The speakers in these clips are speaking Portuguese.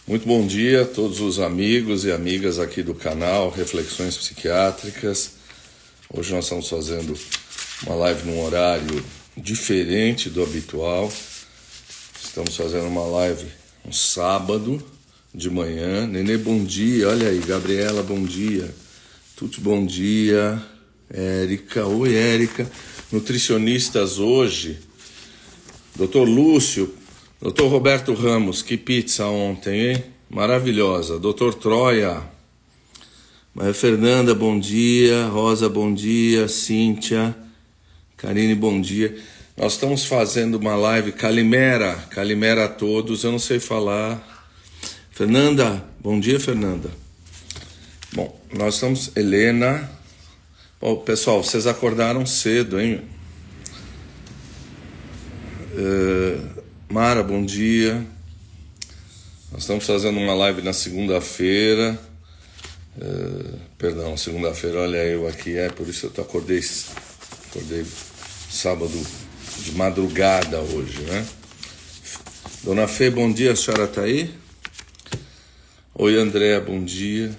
Muito bom dia a todos os amigos e amigas aqui do canal Reflexões Psiquiátricas. Hoje nós estamos fazendo uma live num horário diferente do habitual. Estamos fazendo uma live um sábado de manhã. Nenê, bom dia. Olha aí, Gabriela, bom dia. Tuti, bom dia. Érica, oi Érica. Nutricionistas hoje. Doutor Lúcio. Doutor Roberto Ramos, que pizza ontem, hein? Maravilhosa. Doutor Troia. Maria Fernanda, bom dia. Rosa, bom dia. Cíntia. Karine, bom dia. Nós estamos fazendo uma live. Calimera. Calimera a todos. Eu não sei falar. Fernanda, bom dia, Fernanda. Bom, nós estamos... Helena. Bom, pessoal, vocês acordaram cedo, hein? Mara, bom dia. Nós estamos fazendo uma live na segunda-feira. Perdão, segunda-feira, olha eu aqui, por isso eu acordei sábado de madrugada hoje, né? Dona Fê, bom dia, a senhora está aí? Oi, Andréa, bom dia.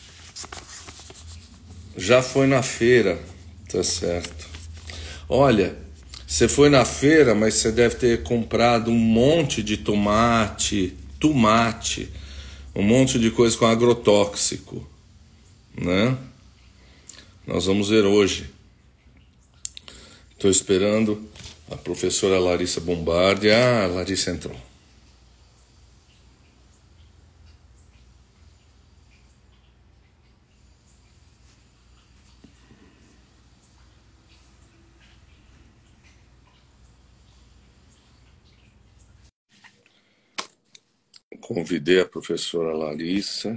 Já foi na feira, tá certo. Olha... Você foi na feira, mas você deve ter comprado um monte de tomate, um monte de coisa com agrotóxico, né? Nós vamos ver hoje. Estou esperando a professora Larissa Bombardi. Ah, a Larissa entrou. Convidei a professora Larissa.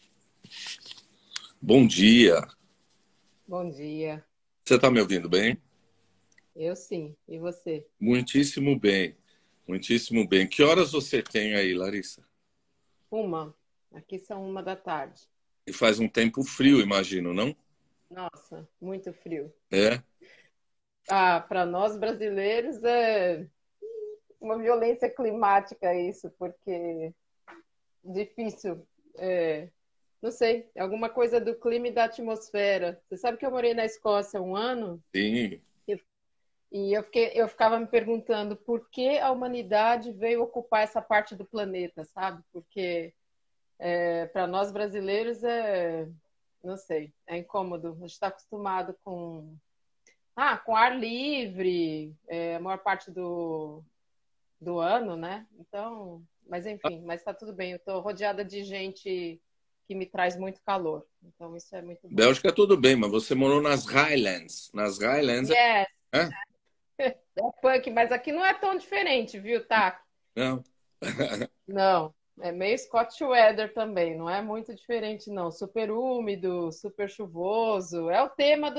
Bom dia. Bom dia. Você está me ouvindo bem? Eu sim. E você? Muitíssimo bem. Muitíssimo bem. Que horas você tem aí, Larissa? Aqui são 1 da tarde. E faz um tempo frio, imagino, não? Nossa, muito frio. É? Para nós brasileiros é uma violência climática isso, porque difícil. Não sei, é alguma coisa do clima e da atmosfera. Você sabe que eu morei na Escócia 1 ano? Sim. E eu ficava me perguntando por que a humanidade veio ocupar essa parte do planeta, sabe? Porque para nós brasileiros não sei, é incômodo. A gente está acostumado com ar livre, a maior parte do ano, né? Então, mas enfim, mas está tudo bem. Eu estou rodeada de gente que me traz muito calor. Então, isso é muito bom. Bélgica tudo bem, mas você morou nas Highlands. Nas Highlands Yes, é? é punk, mas aqui não é tão diferente, viu, tá? Não. Não, é meio Scotch weather também, não é muito diferente, não. Super úmido, super chuvoso. É o tema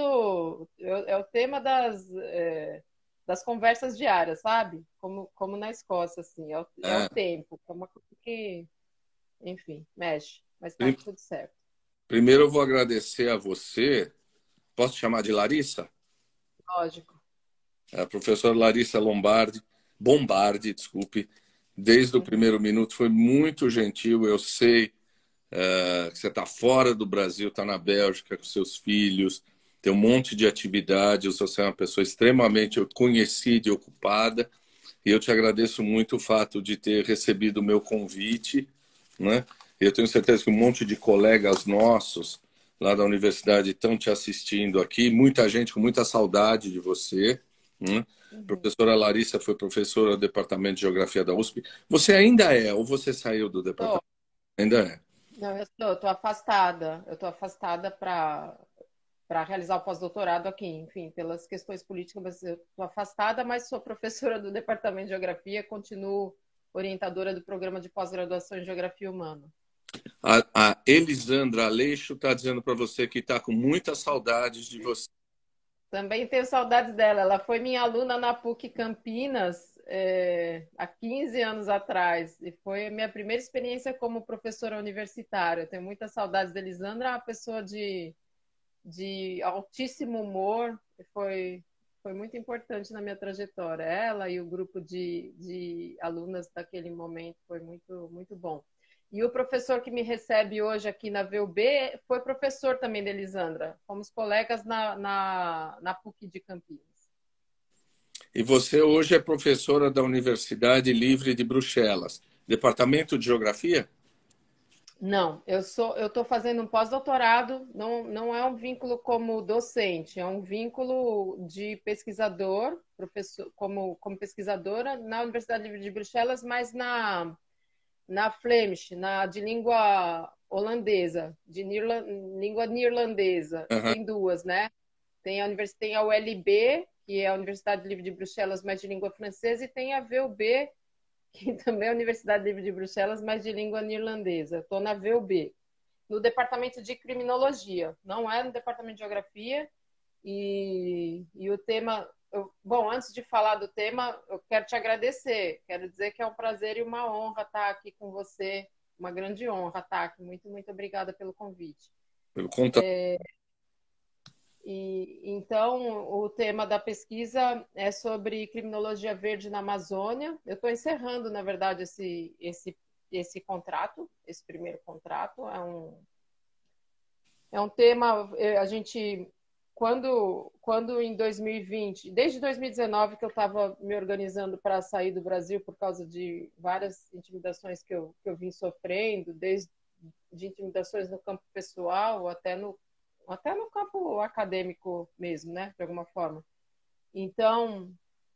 das conversas diárias, sabe? Como na Escócia, assim. É o tempo. É uma coisa que, enfim, mexe. Mas tá tudo certo. Primeiro eu vou agradecer a você. Posso te chamar de Larissa? Lógico. A professora Larissa Bombardi, desculpe. Desde o primeiro minuto foi muito gentil. Eu sei que você está fora do Brasil, está na Bélgica com seus filhos, tem um monte de atividades. Você é uma pessoa extremamente conhecida e ocupada. E eu te agradeço muito o fato de ter recebido o meu convite, né? Eu tenho certeza que um monte de colegas nossos lá da universidade estão te assistindo aqui. Muita gente com muita saudade de você, né? Professora Larissa foi professora do Departamento de Geografia da USP. Você ainda é, ou você saiu do departamento? Ainda é. Não, eu estou afastada. Eu estou afastada para realizar o pós-doutorado aqui, enfim, pelas questões políticas, mas eu estou afastada, mas sou professora do Departamento de Geografia, continuo orientadora do programa de pós-graduação em Geografia Humana. A Elisandra Aleixo está dizendo para você que está com muitas saudades de você. Também tenho saudades dela. Ela foi minha aluna na PUC Campinas há 15 anos atrás e foi a minha primeira experiência como professora universitária. Eu tenho muitas saudades da Elisandra, uma pessoa de altíssimo humor, foi muito importante na minha trajetória. Ela e o grupo de alunas daquele momento foi muito, muito bom. E o professor que me recebe hoje aqui na VUB foi professor também da Elisandra. Fomos colegas na PUC de Campinas. E você hoje é professora da Universidade Livre de Bruxelas, Departamento de Geografia? Não, eu estou fazendo um pós-doutorado, não é um vínculo como docente, é um vínculo de pesquisador, professor, como pesquisadora na Universidade Livre de Bruxelas, mas na Flemish, de língua holandesa, língua neerlandesa. Uhum. Tem duas, né? Tem a ULB, que é a Universidade Livre de Bruxelas, mas de língua francesa, e tem a VUB, que também é a Universidade Livre de Bruxelas, mas de língua neerlandesa. Estou na VUB, no departamento de criminologia, não é no departamento de geografia. E o tema... Bom, antes de falar do tema, eu quero te agradecer. Quero dizer que é um prazer e uma honra estar aqui com você. Uma grande honra estar aqui. Muito, muito obrigada pelo convite. Pelo conta. Então, o tema da pesquisa é sobre criminologia verde na Amazônia. Eu estou encerrando, na verdade, esse contrato, esse primeiro contrato. É um tema, a gente, quando em 2020, desde 2019 que eu estava me organizando para sair do Brasil por causa de várias intimidações que eu vim sofrendo, desde de intimidações no campo pessoal até no campo acadêmico mesmo, né, de alguma forma. Então,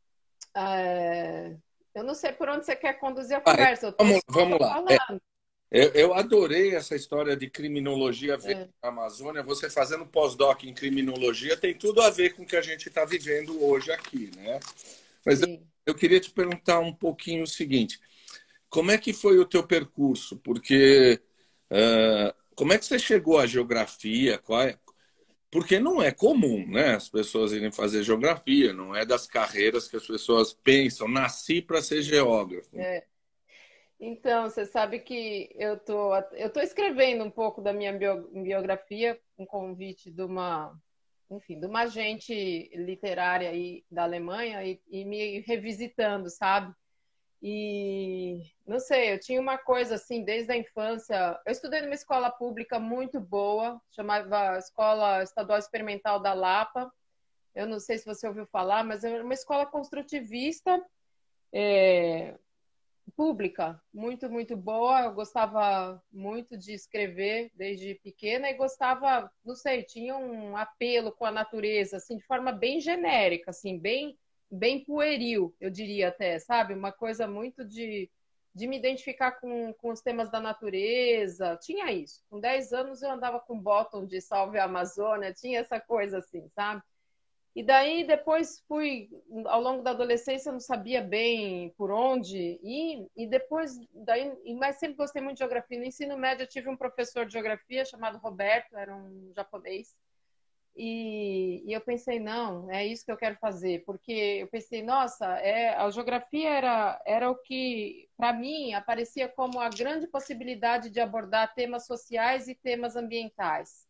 eu não sei por onde você quer conduzir a conversa. Vamos lá. Eu adorei essa história de criminologia verde na Amazônia. Você fazendo pós-doc em criminologia tem tudo a ver com o que a gente está vivendo hoje aqui, né? Mas eu queria te perguntar um pouquinho o seguinte: como é que foi o teu percurso? Porque como é que você chegou à geografia? Porque não é comum, né? As pessoas irem fazer geografia, não é das carreiras que as pessoas pensam. Nasci para ser geógrafo. Então, você sabe que eu tô escrevendo um pouco da minha biografia, um convite de uma agente literária aí da Alemanha e me revisitando, sabe? E não sei, eu tinha uma coisa assim desde a infância. Eu estudei numa escola pública muito boa, chamava Escola Estadual Experimental da Lapa. Eu não sei se você ouviu falar, mas era uma escola construtivista, pública, muito, muito boa. Eu gostava muito de escrever desde pequena e gostava, não sei, tinha um apelo com a natureza, assim, de forma bem genérica, assim, bem pueril, eu diria até, sabe? Uma coisa muito de me identificar com os temas da natureza. Tinha isso. Com 10 anos eu andava com bottom de Salve a Amazônia, tinha essa coisa assim, sabe? E daí depois ao longo da adolescência eu não sabia bem por onde e depois daí, mas sempre gostei muito de geografia. No ensino médio eu tive um professor de geografia chamado Roberto, era um japonês. E eu pensei, não, é isso que eu quero fazer, porque eu pensei, nossa, a geografia era o que, para mim, aparecia como a grande possibilidade de abordar temas sociais e temas ambientais.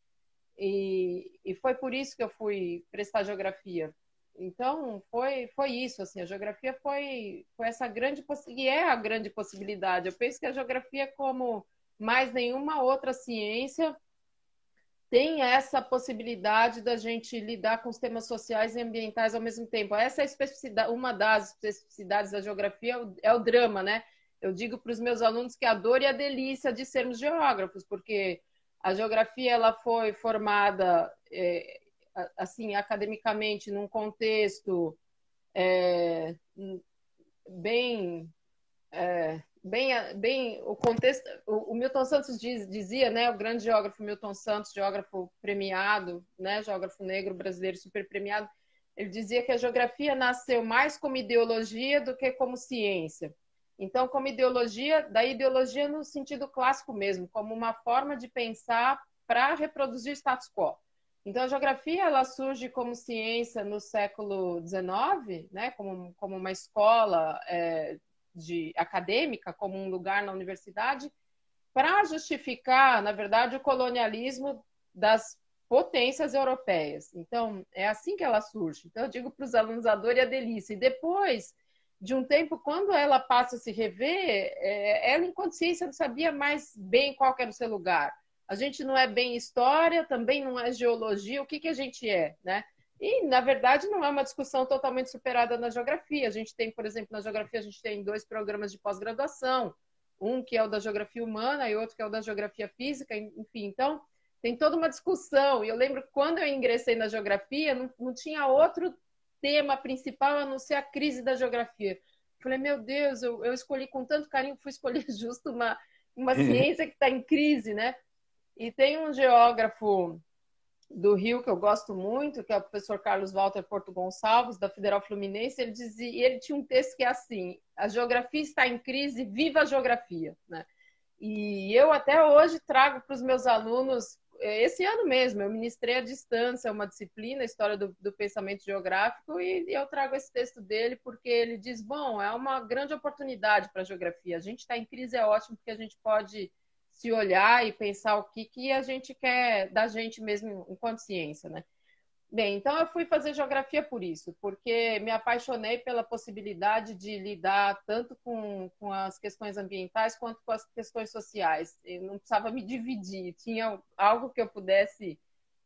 E foi por isso que eu fui prestar geografia. Então, foi isso, assim, a geografia foi essa e é a grande possibilidade. Eu penso que a geografia, como mais nenhuma outra ciência, tem essa possibilidade da gente lidar com os temas sociais e ambientais ao mesmo tempo. Essa é uma das especificidades da geografia, é o drama, né? Eu digo para os meus alunos que a dor e a delícia de sermos geógrafos, porque a geografia ela foi formada assim academicamente num contexto bem o contexto. O Milton Santos dizia, né, o grande geógrafo Milton Santos, geógrafo premiado, né, geógrafo negro brasileiro super premiado, ele dizia que a geografia nasceu mais como ideologia do que como ciência. Então, como ideologia, da ideologia no sentido clássico mesmo, como uma forma de pensar para reproduzir o status quo. Então, a geografia ela surge como ciência no século XIX, né, como uma escola acadêmica, como um lugar na universidade, para justificar, na verdade, o colonialismo das potências europeias. Então, é assim que ela surge. Então, eu digo para os alunos a dor e a delícia. E depois de um tempo, quando ela passa a se rever, ela em consciência não sabia mais bem qual que era o seu lugar. A gente não é bem história, também não é geologia, o que, que a gente é, né? E, na verdade, não é uma discussão totalmente superada na geografia. A gente tem, por exemplo, na geografia, a gente tem 2 programas de pós-graduação, um que é o da geografia humana e outro que é o da geografia física, enfim. Então, tem toda uma discussão. E eu lembro que quando eu ingressei na geografia, não tinha outro tema principal a não ser a crise da geografia. Falei, meu Deus, eu escolhi com tanto carinho, fui escolher justo uma ciência que está em crise, né? E tem um geógrafo do Rio que eu gosto muito, que é o professor Carlos Walter Porto Gonçalves, da Federal Fluminense. Ele dizia, ele tinha um texto que é assim: a geografia está em crise, viva a geografia, né? E eu até hoje trago para os meus alunos, esse ano mesmo, eu ministrei à distância uma disciplina, História do Pensamento Geográfico, e eu trago esse texto dele porque ele diz, bom, é uma grande oportunidade para a geografia. A gente está em crise, é ótimo, porque a gente pode se olhar e pensar o que a gente quer da gente mesmo enquanto ciência, né? Bem, então eu fui fazer geografia por isso, porque me apaixonei pela possibilidade de lidar tanto com as questões ambientais quanto com as questões sociais. Eu não precisava me dividir, tinha algo que eu pudesse,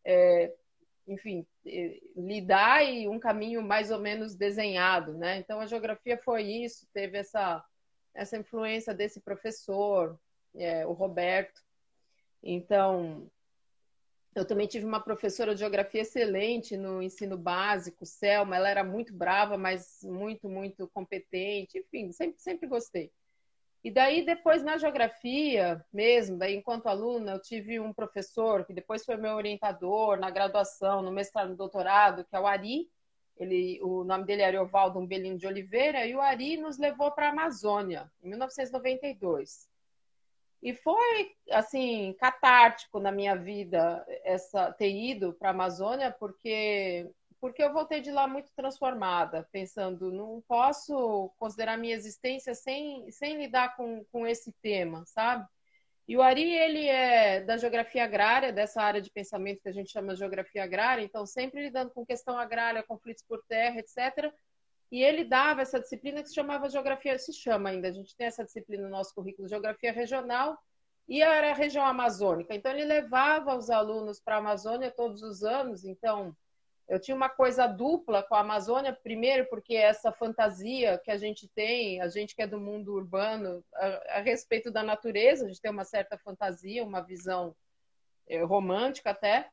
enfim, lidar e um caminho mais ou menos desenhado, né? Então a geografia foi isso, teve essa influência desse professor, o Roberto. Então, eu também tive uma professora de geografia excelente no ensino básico, Selma. Ela era muito brava, mas muito, muito competente. Enfim, sempre gostei. E daí, depois, na geografia mesmo, daí, enquanto aluna, eu tive um professor que depois foi meu orientador na graduação, no mestrado, no doutorado, que é o Ari. O nome dele é Ariovaldo Umbelino de Oliveira. E o Ari nos levou para a Amazônia, em 1992. E foi, assim, catártico na minha vida ter ido para a Amazônia, porque eu voltei de lá muito transformada, pensando, não posso considerar minha existência sem lidar com esse tema, sabe? E o Ari, ele é da geografia agrária, dessa área de pensamento que a gente chama de geografia agrária, então sempre lidando com questão agrária, conflitos por terra, etc., e ele dava essa disciplina que se chamava geografia, se chama ainda, a gente tem essa disciplina no nosso currículo, geografia regional, e era a região amazônica. Então ele levava os alunos para a Amazônia todos os anos. Então eu tinha uma coisa dupla com a Amazônia, primeiro porque essa fantasia que a gente tem, a gente que é do mundo urbano, a respeito da natureza, a gente tem uma certa fantasia, uma visão romântica até,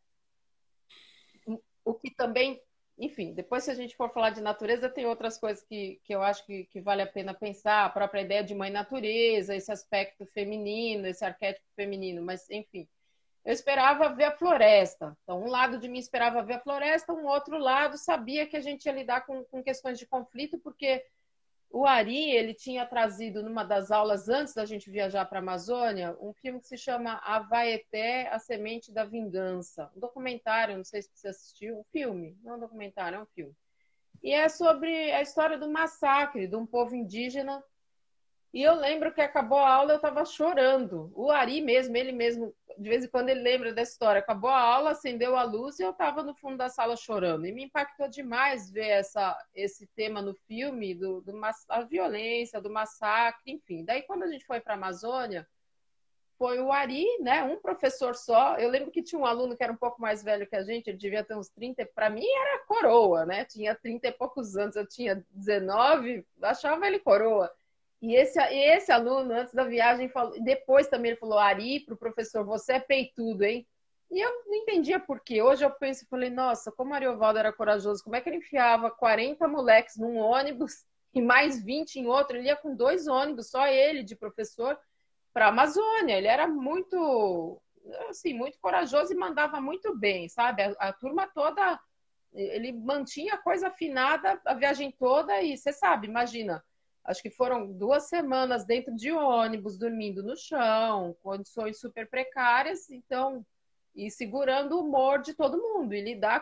o que também, enfim, depois se a gente for falar de natureza, tem outras coisas que eu acho que vale a pena pensar, a própria ideia de mãe natureza, esse aspecto feminino, esse arquétipo feminino, mas enfim, eu esperava ver a floresta. Então, um lado de mim esperava ver a floresta, um outro lado sabia que a gente ia lidar com questões de conflito, porque o Ari, ele tinha trazido numa das aulas antes da gente viajar para a Amazônia, um filme que se chama Avaeté, A Semente da Vingança. Um documentário, não sei se você assistiu, um filme, não é um documentário, é um filme. E é sobre a história do massacre de um povo indígena. E eu lembro que acabou a aula, eu estava chorando. O Ari mesmo, ele mesmo, de vez em quando ele lembra dessa história. Acabou a aula, acendeu a luz e eu estava no fundo da sala chorando. E me impactou demais ver esse tema no filme, a violência, do massacre, enfim. Daí, quando a gente foi para a Amazônia, foi o Ari, né? Um professor só. Eu lembro que tinha um aluno que era um pouco mais velho que a gente, ele devia ter uns 30, para mim era coroa, né? Tinha 30 e poucos anos, eu tinha 19, achava ele coroa. E esse aluno, antes da viagem, falou, depois também ele falou, Ari, para o professor, você é peitudo, hein? E eu não entendia por quê. Hoje eu penso e falei, nossa, como o Ariovaldo era corajoso, como é que ele enfiava 40 moleques num ônibus e mais 20 em outro? Ele ia com 2 ônibus, só ele de professor, para a Amazônia. Ele era muito, assim, muito corajoso e mandava muito bem, sabe? A turma toda, ele mantinha a coisa afinada a viagem toda e você sabe, imagina, acho que foram 2 semanas dentro de ônibus, dormindo no chão, condições super precárias, então, e segurando o humor de todo mundo, e lidar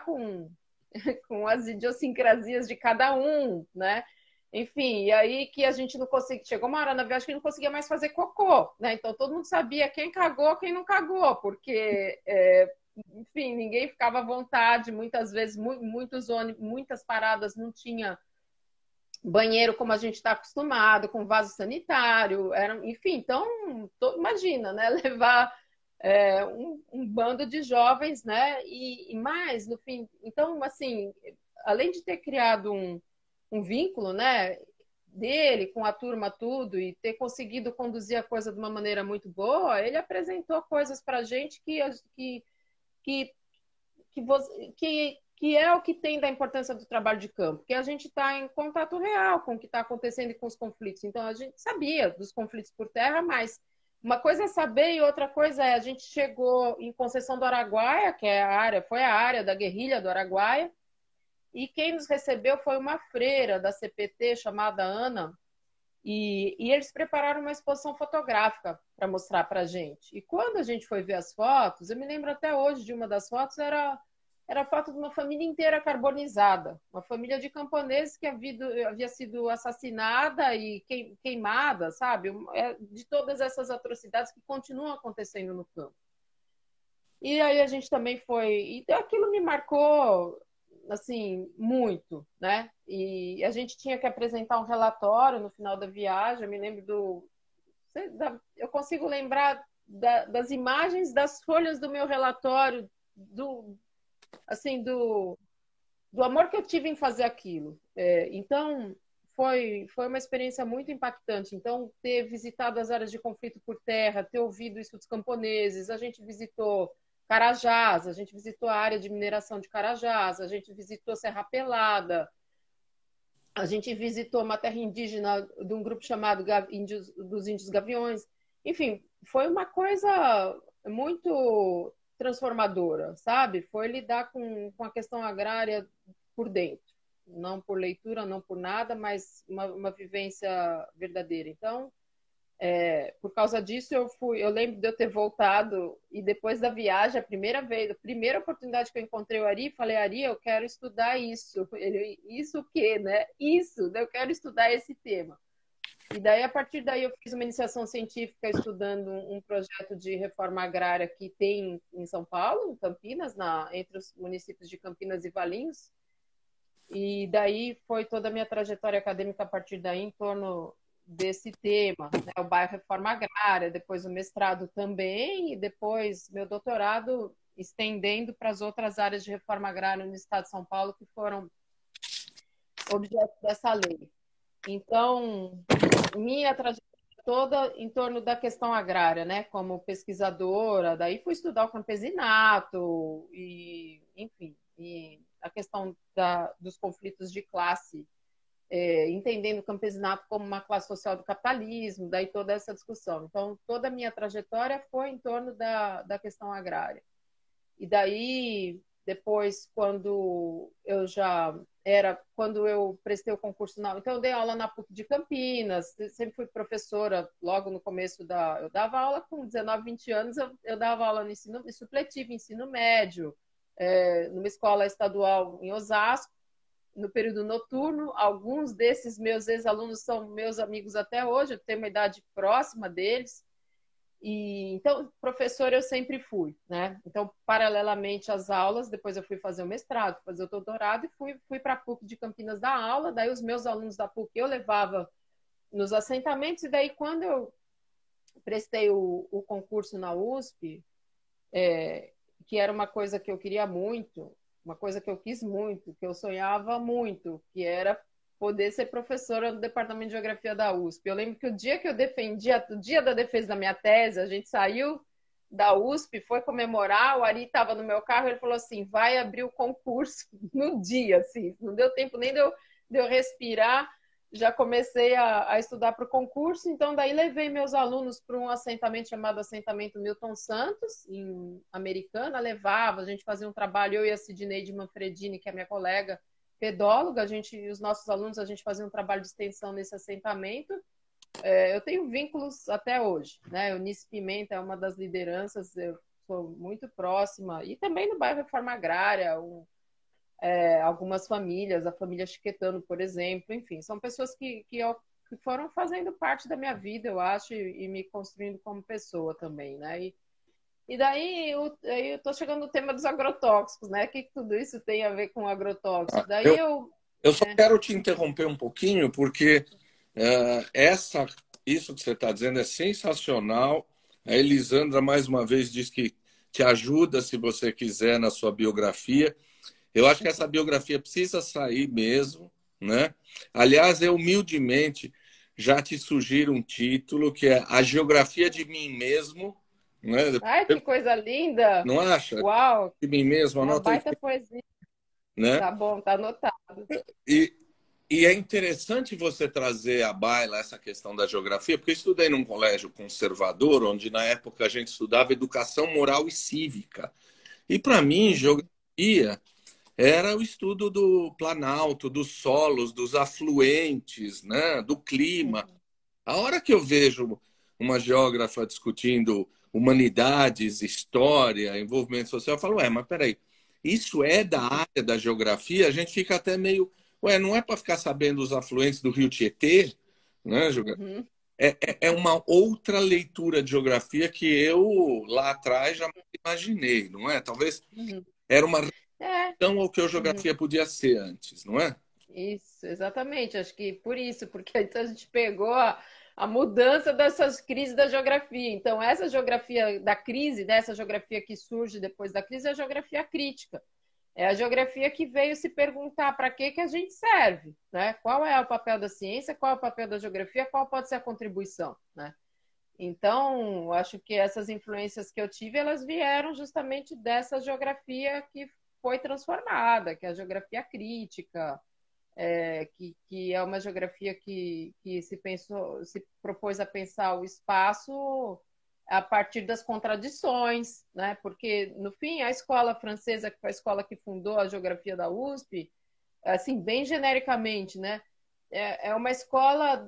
com as idiosincrasias de cada um, né? Enfim, e aí que a gente não conseguia, chegou uma hora na viagem que não conseguia mais fazer cocô, né? Então todo mundo sabia quem cagou, quem não cagou, porque, enfim, ninguém ficava à vontade, muitas vezes, muitas paradas não tinha banheiro como a gente está acostumado, com vaso sanitário, enfim, então, imagina, né? Levar um bando de jovens, né? E mais, no fim, então, assim, além de ter criado um vínculo, né? Dele com a turma tudo e ter conseguido conduzir a coisa de uma maneira muito boa, ele apresentou coisas para a gente que, que é o que tem da importância do trabalho de campo, que a gente está em contato real com o que está acontecendo e com os conflitos. Então, a gente sabia dos conflitos por terra, mas uma coisa é saber e outra coisa é a gente chegou em Conceição do Araguaia, que é foi a área da guerrilha do Araguaia, e quem nos recebeu foi uma freira da CPT chamada Ana, e eles prepararam uma exposição fotográfica para mostrar para a gente. E quando a gente foi ver as fotos, eu me lembro até hoje de uma das fotos, era a foto de uma família inteira carbonizada. Uma família de camponeses que havia sido assassinada e queimada, sabe? De todas essas atrocidades que continuam acontecendo no campo. E aí a gente também foi... E aquilo me marcou, assim, muito, né? E a gente tinha que apresentar um relatório no final da viagem. Eu me lembro eu consigo lembrar das imagens das folhas do meu relatório, assim, do amor que eu tive em fazer aquilo. Então, foi uma experiência muito impactante. Então, ter visitado as áreas de conflito por terra, ter ouvido isso dos camponeses, a gente visitou Carajás, a gente visitou a área de mineração de Carajás, a gente visitou Serra Pelada, a gente visitou uma terra indígena de um grupo chamado dos Índios Gaviões. Enfim, foi uma coisa muito transformadora, sabe? Foi lidar com a questão agrária por dentro. Não por leitura, não por nada, mas uma vivência verdadeira. Então, por causa disso, eu lembro de eu ter voltado e depois da viagem, a primeira oportunidade que eu encontrei o Ari, falei, Ari, eu quero estudar isso. Ele, isso o quê, né? Isso, eu quero estudar esse tema. E daí, a partir daí, eu fiz uma iniciação científica estudando um projeto de reforma agrária que tem em São Paulo, em Campinas, entre os municípios de Campinas e Valinhos. E daí foi toda a minha trajetória acadêmica a partir daí em torno desse tema, né? O bairro Reforma Agrária, depois o mestrado também, e depois meu doutorado estendendo para as outras áreas de reforma agrária no estado de São Paulo que foram objeto dessa lei. Então, minha trajetória toda em torno da questão agrária, né? Como pesquisadora, daí fui estudar o campesinato e, enfim, e a questão dos conflitos de classe, entendendo o campesinato como uma classe social do capitalismo, daí toda essa discussão. Então, toda a minha trajetória foi em torno da questão agrária. E daí, depois, quando eu prestei o concurso, então eu dei aula na PUC de Campinas, sempre fui professora logo no começo eu dava aula com 19, 20 anos, eu dava aula no ensino supletivo, ensino médio, numa escola estadual em Osasco, no período noturno. Alguns desses meus ex-alunos são meus amigos até hoje, eu tenho uma idade próxima deles. E então, professor eu sempre fui, né? Então, paralelamente às aulas, depois eu fui fazer o mestrado, fazer o doutorado e fui para a PUC de Campinas dar aula. Daí os meus alunos da PUC eu levava nos assentamentos, e daí quando eu prestei o concurso na USP, que era uma coisa que eu queria muito, uma coisa que eu quis muito, que eu sonhava muito, que era poder ser professora do Departamento de Geografia da USP. Eu lembro que o dia que eu o dia da defesa da minha tese, a gente saiu da USP, foi comemorar, o Ari estava no meu carro, ele falou assim, vai abrir o concurso no dia, assim, não deu tempo nem de eu respirar, já comecei a estudar para o concurso. Então daí levei meus alunos para um assentamento chamado Assentamento Milton Santos, em Americana, a gente fazia um trabalho, eu e a Sidneide Manfredini, que é minha colega, pedóloga, os nossos alunos, a gente fazia um trabalho de extensão nesse assentamento. Eu tenho vínculos até hoje, né? Eunice Pimenta é uma das lideranças, eu sou muito próxima, e também no bairro Reforma Agrária, algumas famílias, a família Chiquetano, por exemplo, enfim, são pessoas que foram fazendo parte da minha vida, eu acho, e me construindo como pessoa também, né? E daí eu estou chegando no tema dos agrotóxicos, né? O que tudo isso tem a ver com agrotóxicos? Daí Eu só quero te interromper um pouquinho, porque isso que você está dizendo é sensacional. A Elisandra, mais uma vez, diz que te ajuda, se você quiser, na sua biografia. Eu acho que essa biografia precisa sair mesmo, né? Aliás, eu humildemente já te sugiro um título que é A Geografia de Mim Mesmo, né? Ai, que coisa linda! Não acha? Uau! De mim mesmo, É uma anota aí, baita poesia. né? Tá bom, tá anotado. E, e é interessante você trazer à baila essa questão da geografia, porque eu estudei num colégio conservador, onde na época a gente estudava educação moral e cívica. E para mim, Uhum, geografia era o estudo do planalto, dos solos, dos afluentes, né, do clima. uhum, A hora que eu vejo uma geógrafa discutindo humanidades, história, envolvimento social, eu falo, ué, mas peraí, isso é da área da geografia? A gente fica até meio, ué, não é para ficar sabendo os afluentes do Rio Tietê, né, uhum, é uma outra leitura de geografia que eu lá atrás já imaginei, não é? Talvez uhum. era uma É. reação ao que a Uhum. geografia podia ser antes, não é? Isso, exatamente. Acho que por isso, porque então a gente pegou a mudança dessas crises da geografia. Então, essa geografia da crise, dessa geografia que surge depois da crise, é a geografia crítica. É a geografia que veio se perguntar para que a gente serve, né? Qual é o papel da ciência, qual é o papel da geografia, qual pode ser a contribuição, né? Então, acho que essas influências que eu tive, elas vieram justamente dessa geografia que foi transformada, que é a geografia crítica, que é uma geografia que se propôs a pensar o espaço a partir das contradições, né? Porque, no fim, a escola francesa, que foi a escola que fundou a geografia da USP, assim, bem genericamente, né? É uma escola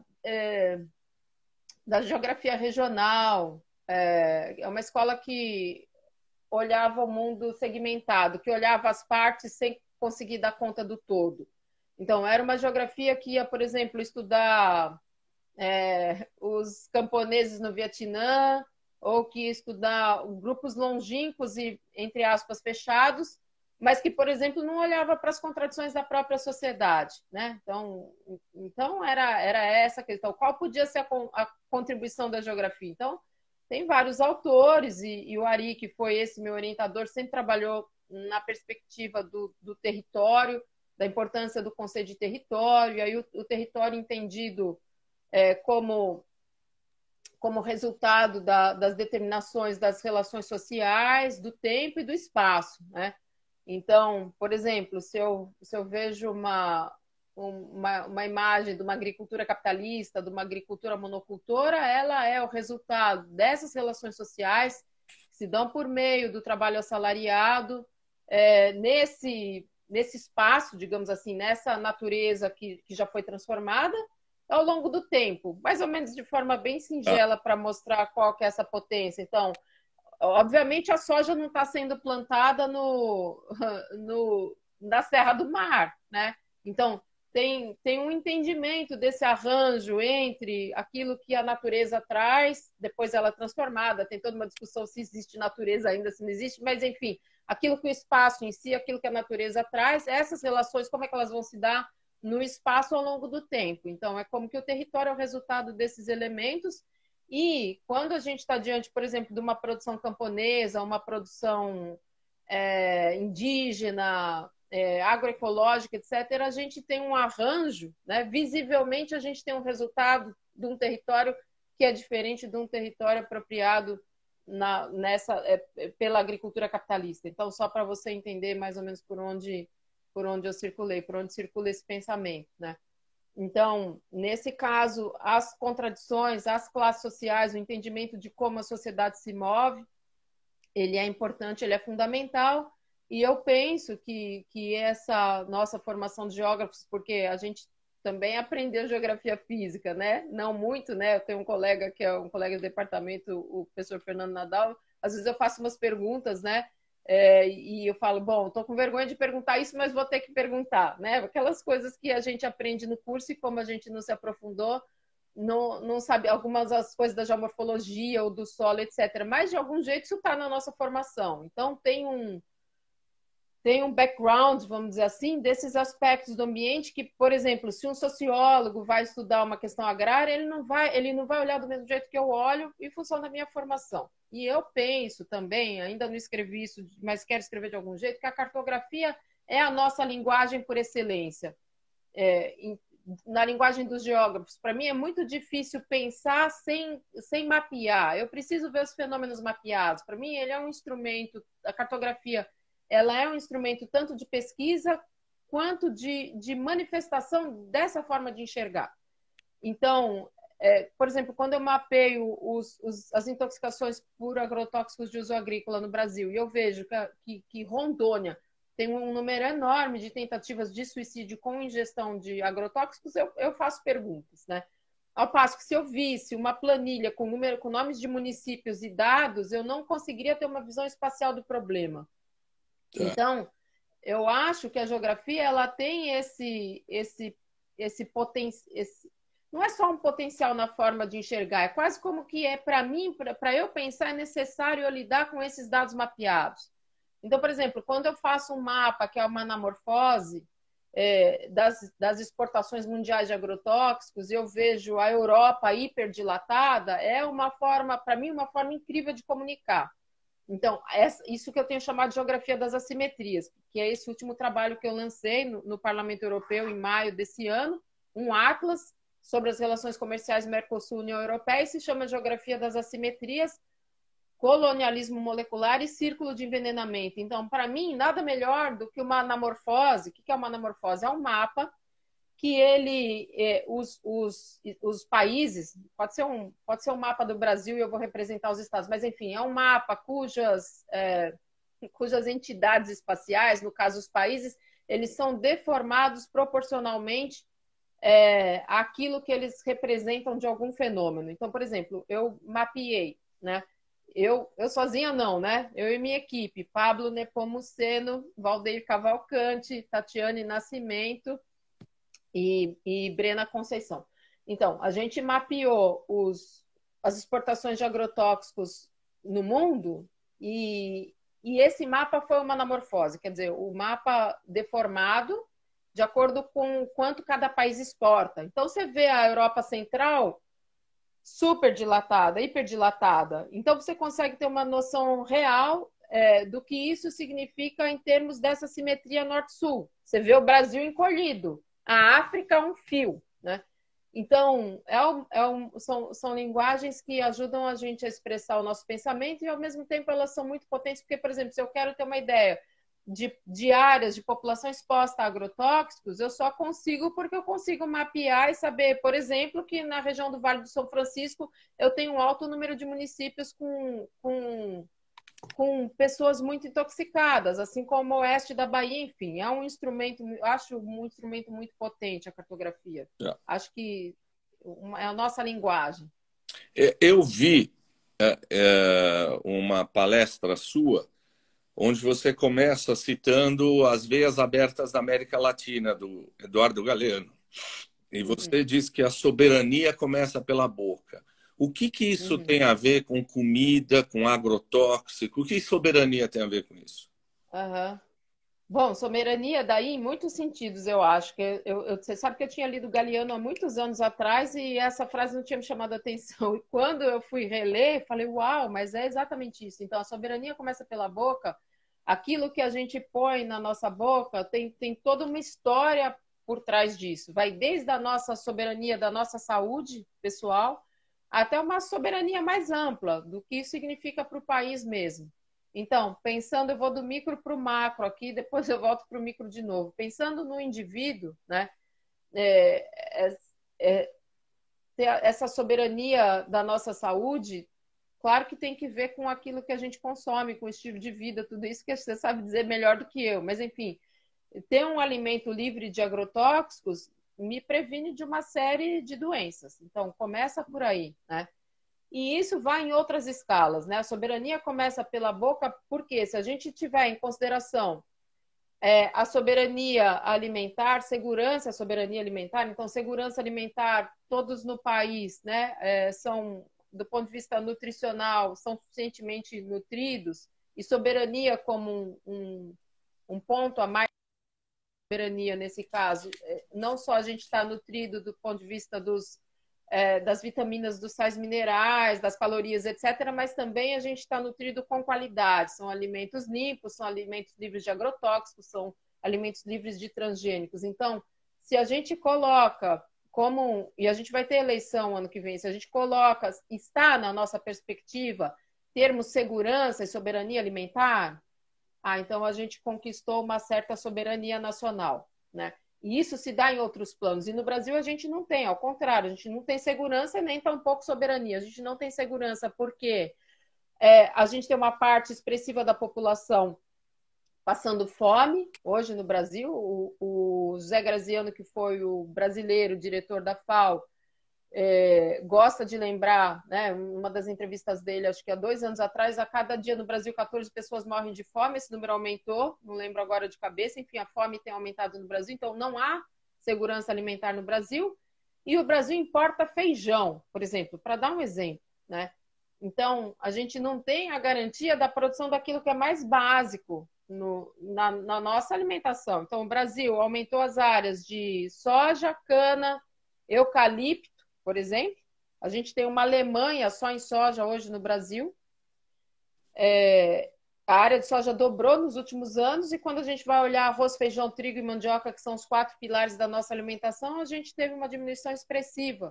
da geografia regional, é uma escola que olhava o mundo segmentado, que olhava as partes sem conseguir dar conta do todo. Então, era uma geografia que ia, por exemplo, estudar os camponeses no Vietnã, ou que ia estudar grupos longínquos e, entre aspas, fechados, mas que, por exemplo, não olhava para as contradições da própria sociedade. Né? Então era essa a questão. Qual podia ser a contribuição da geografia? Então, tem vários autores, e o Ari, que foi esse meu orientador, sempre trabalhou na perspectiva do território, da importância do conceito de território, e aí o território entendido como resultado das determinações das relações sociais, do tempo e do espaço. Né? Então, por exemplo, se eu vejo uma imagem de uma agricultura capitalista, de uma agricultura monocultora, ela é o resultado dessas relações sociais que se dão por meio do trabalho assalariado, nesse espaço, digamos assim, nessa natureza que já foi transformada ao longo do tempo, mais ou menos de forma bem Ah, singela para mostrar qual que é essa potência. Então, obviamente a soja não está sendo plantada na Serra do Mar, né? Então, tem um entendimento desse arranjo entre aquilo que a natureza traz, depois ela é transformada, tem toda uma discussão se existe natureza ainda, se não existe, mas enfim, aquilo que o espaço em si, aquilo que a natureza traz, essas relações, como é que elas vão se dar no espaço ao longo do tempo. Então, é como que o território é o resultado desses elementos e quando a gente está diante, por exemplo, de uma produção camponesa, uma produção indígena, agroecológica, etc., a gente tem um arranjo, né? Visivelmente a gente tem um resultado de um território que é diferente de um território apropriado pela agricultura capitalista. Então, só para você entender mais ou menos por onde eu circulei, por onde circula esse pensamento, né? Então, nesse caso, as contradições, as classes sociais, o entendimento de como a sociedade se move, ele é importante, ele é fundamental. E eu penso que essa nossa formação de geógrafos, porque a gente também aprendeu geografia física, né? Não muito, né? Eu tenho um colega que é um colega de departamento, o professor Fernando Nadal. Às vezes eu faço umas perguntas, né? E eu falo, bom, estou com vergonha de perguntar isso, mas vou ter que perguntar, né? Aquelas coisas que a gente aprende no curso e como a gente não se aprofundou, não sabe algumas das coisas da geomorfologia ou do solo, etc. Mas, de algum jeito, isso está na nossa formação. Então, tem um background, vamos dizer assim, desses aspectos do ambiente que, por exemplo, se um sociólogo vai estudar uma questão agrária, ele não vai olhar do mesmo jeito que eu olho em função da minha formação. E eu penso também, ainda não escrevi isso, mas quero escrever de algum jeito, que a cartografia é a nossa linguagem por excelência. Na linguagem dos geógrafos, para mim é muito difícil pensar sem mapear. Eu preciso ver os fenômenos mapeados. Para mim, ele é um instrumento, a cartografia, ela é um instrumento tanto de pesquisa quanto de manifestação dessa forma de enxergar. Então, por exemplo, quando eu mapeio as intoxicações por agrotóxicos de uso agrícola no Brasil, e eu vejo que Rondônia tem um número enorme de tentativas de suicídio com ingestão de agrotóxicos, eu faço perguntas, né? Ao passo que se eu visse uma planilha com nomes de municípios e dados, eu não conseguiria ter uma visão espacial do problema. Então, eu acho que a geografia ela tem esse potencial. Não é só um potencial na forma de enxergar, é quase como que para mim, para eu pensar, é necessário eu lidar com esses dados mapeados. Então, por exemplo, quando eu faço um mapa que é uma anamorfose das exportações mundiais de agrotóxicos, eu vejo a Europa hiperdilatada, é uma forma, para mim, uma forma incrível de comunicar. Então, isso que eu tenho chamado de geografia das assimetrias, que é esse último trabalho que eu lancei no Parlamento Europeu em maio desse ano, um atlas sobre as relações comerciais Mercosul-União Europeia, e se chama Geografia das Assimetrias, Colonialismo Molecular e Círculo de Envenenamento. Então, para mim, nada melhor do que uma anamorfose. O que é uma anamorfose? É um mapa que os países, pode ser um mapa do Brasil e eu vou representar os estados, mas enfim, é um mapa cujas entidades espaciais, no caso os países, eles são deformados proporcionalmente àquilo que eles representam de algum fenômeno. Então, por exemplo, eu mapeei, né? Eu sozinha não, né? Eu e minha equipe, Pablo Nepomuceno, Valdeir Cavalcante, Tatiane Nascimento e Brena Conceição. Então, a gente mapeou as exportações de agrotóxicos no mundo e esse mapa foi uma anamorfose, quer dizer, o mapa deformado de acordo com quanto cada país exporta. Então, você vê a Europa Central super dilatada, hiperdilatada. Então, você consegue ter uma noção real do que isso significa em termos dessa simetria norte-sul. Você vê o Brasil encolhido, a África um fio, né? Então, são linguagens que ajudam a gente a expressar o nosso pensamento e, ao mesmo tempo, elas são muito potentes, porque, por exemplo, se eu quero ter uma ideia de áreas de população exposta a agrotóxicos, eu só consigo porque eu consigo mapear e saber, por exemplo, que na região do Vale do São Francisco eu tenho um alto número de municípios com pessoas muito intoxicadas, assim como o oeste da Bahia, enfim, é um instrumento, acho um instrumento muito potente a cartografia. Acho que é a nossa linguagem. Eu vi uma palestra sua onde você começa citando as veias abertas da América Latina, do Eduardo Galeano. E você diz que a soberania começa pela boca. O que isso tem a ver com comida, com agrotóxico? O que soberania tem a ver com isso? Bom, soberania daí em muitos sentidos, eu acho. Você sabe que eu tinha lido Galeano há muitos anos atrás e essa frase não tinha me chamado a atenção. E quando eu fui reler, falei, uau, mas é exatamente isso. Então, a soberania começa pela boca. Aquilo que a gente põe na nossa boca tem toda uma história por trás disso. Vai desde a nossa soberania da nossa saúde pessoal até uma soberania mais ampla do que isso significa para o país mesmo. Então, pensando, eu vou do micro para o macro aqui, depois eu volto para o micro de novo. Pensando no indivíduo, né? Essa soberania da nossa saúde, claro que tem que ver com aquilo que a gente consome, com o estilo de vida, tudo isso que você sabe dizer melhor do que eu. Mas, enfim, ter um alimento livre de agrotóxicos me previne de uma série de doenças. Então, começa por aí, né? E isso vai em outras escalas, né? A soberania começa pela boca, porque se a gente tiver em consideração a soberania alimentar, segurança, soberania alimentar, então segurança alimentar, todos no país, né? São, do ponto de vista nutricional, são suficientemente nutridos, e soberania como um ponto a mais de soberania nesse caso. Não só a gente está nutrido do ponto de vista das vitaminas, dos sais minerais, das calorias, etc., mas também a gente está nutrido com qualidade. São alimentos limpos, são alimentos livres de agrotóxicos, são alimentos livres de transgênicos. Então, se a gente coloca e a gente vai ter eleição ano que vem, se a gente coloca, está na nossa perspectiva, termos segurança e soberania alimentar, então a gente conquistou uma certa soberania nacional, né? E isso se dá em outros planos. E no Brasil a gente não tem, ao contrário, a gente não tem segurança nem tampouco soberania. A gente não tem segurança porque a gente tem uma parte expressiva da população passando fome hoje no Brasil. O Zé Graziano, que foi o brasileiro diretor da FAO, gosta de lembrar, né, uma das entrevistas dele, acho que há 2 anos atrás, a cada dia no Brasil 14 pessoas morrem de fome, esse número aumentou, não lembro agora de cabeça, enfim, a fome tem aumentado no Brasil, então não há segurança alimentar no Brasil, e o Brasil importa feijão, por exemplo, para dar um exemplo, né? Então, a gente não tem a garantia da produção daquilo que é mais básico na nossa alimentação. Então, o Brasil aumentou as áreas de soja, cana, eucalipto, por exemplo. A gente tem uma Alemanha só em soja hoje no Brasil. A área de soja dobrou nos últimos anos e quando a gente vai olhar arroz, feijão, trigo e mandioca, que são os 4 pilares da nossa alimentação, a gente teve uma diminuição expressiva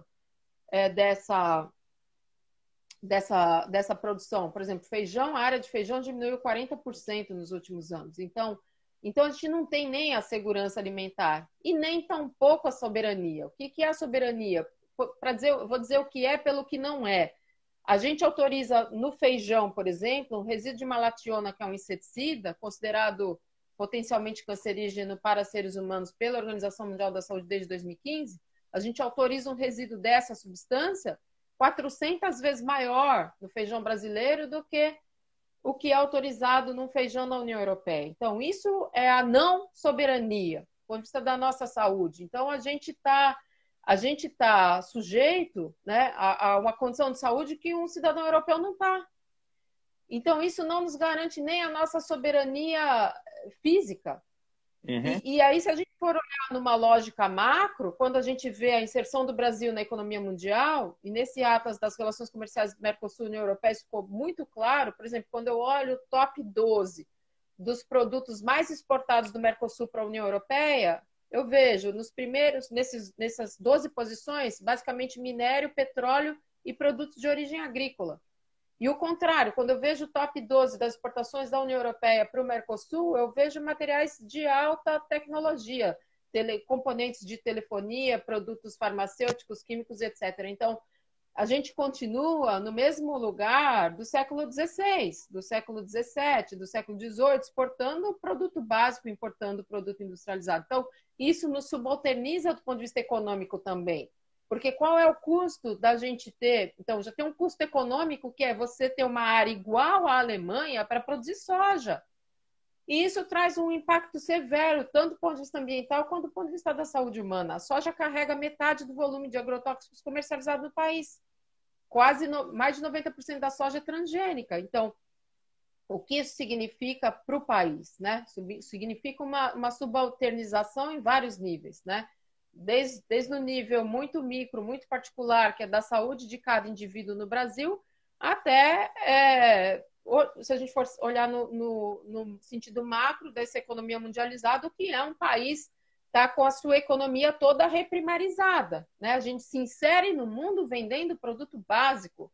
dessa produção. Por exemplo, feijão, a área de feijão diminuiu 40% nos últimos anos. Então, a gente não tem nem a segurança alimentar e nem tampouco a soberania. O que é a soberania? Vou dizer o que é pelo que não é. A gente autoriza no feijão, por exemplo, um resíduo de malationa, que é um inseticida, considerado potencialmente cancerígeno para seres humanos pela Organização Mundial da Saúde desde 2015, a gente autoriza um resíduo dessa substância 400 vezes maior no feijão brasileiro do que o que é autorizado no feijão na União Europeia. Então, isso é a não soberania, do ponto de vista da nossa saúde. Então, a gente está sujeito, né, a uma condição de saúde que um cidadão europeu não está. Então, isso não nos garante nem a nossa soberania física. Uhum. E aí, se a gente for olhar numa lógica macro, quando a gente vê a inserção do Brasil na economia mundial, e nesse Atlas das Relações Comerciais Mercosul e União Europeia, isso ficou muito claro. Por exemplo, quando eu olho o top 12 dos produtos mais exportados do Mercosul para a União Europeia, eu vejo nessas 12 posições, basicamente minério, petróleo e produtos de origem agrícola. E o contrário, quando eu vejo o top 12 das exportações da União Europeia para o Mercosul, eu vejo materiais de alta tecnologia, componentes de telefonia, produtos farmacêuticos, químicos, etc. Então, a gente continua no mesmo lugar do século XVI, do século XVII, do século XVIII, exportando produto básico, importando produto industrializado. Então, isso nos subalterniza do ponto de vista econômico também. Porque qual é o custo da gente ter? Então, já tem um custo econômico que é você ter uma área igual à Alemanha para produzir soja. E isso traz um impacto severo, tanto do ponto de vista ambiental quanto do ponto de vista da saúde humana. A soja carrega metade do volume de agrotóxicos comercializado no país. Mais de 90% da soja é transgênica. Então, o que isso significa para o país, né? Significa uma subalternização em vários níveis, né? Desde o nível muito micro, muito particular, que é da saúde de cada indivíduo no Brasil, até, se a gente for olhar no sentido macro dessa economia mundializada, o que é um país está com a sua economia toda reprimarizada, né? A gente se insere no mundo vendendo produto básico.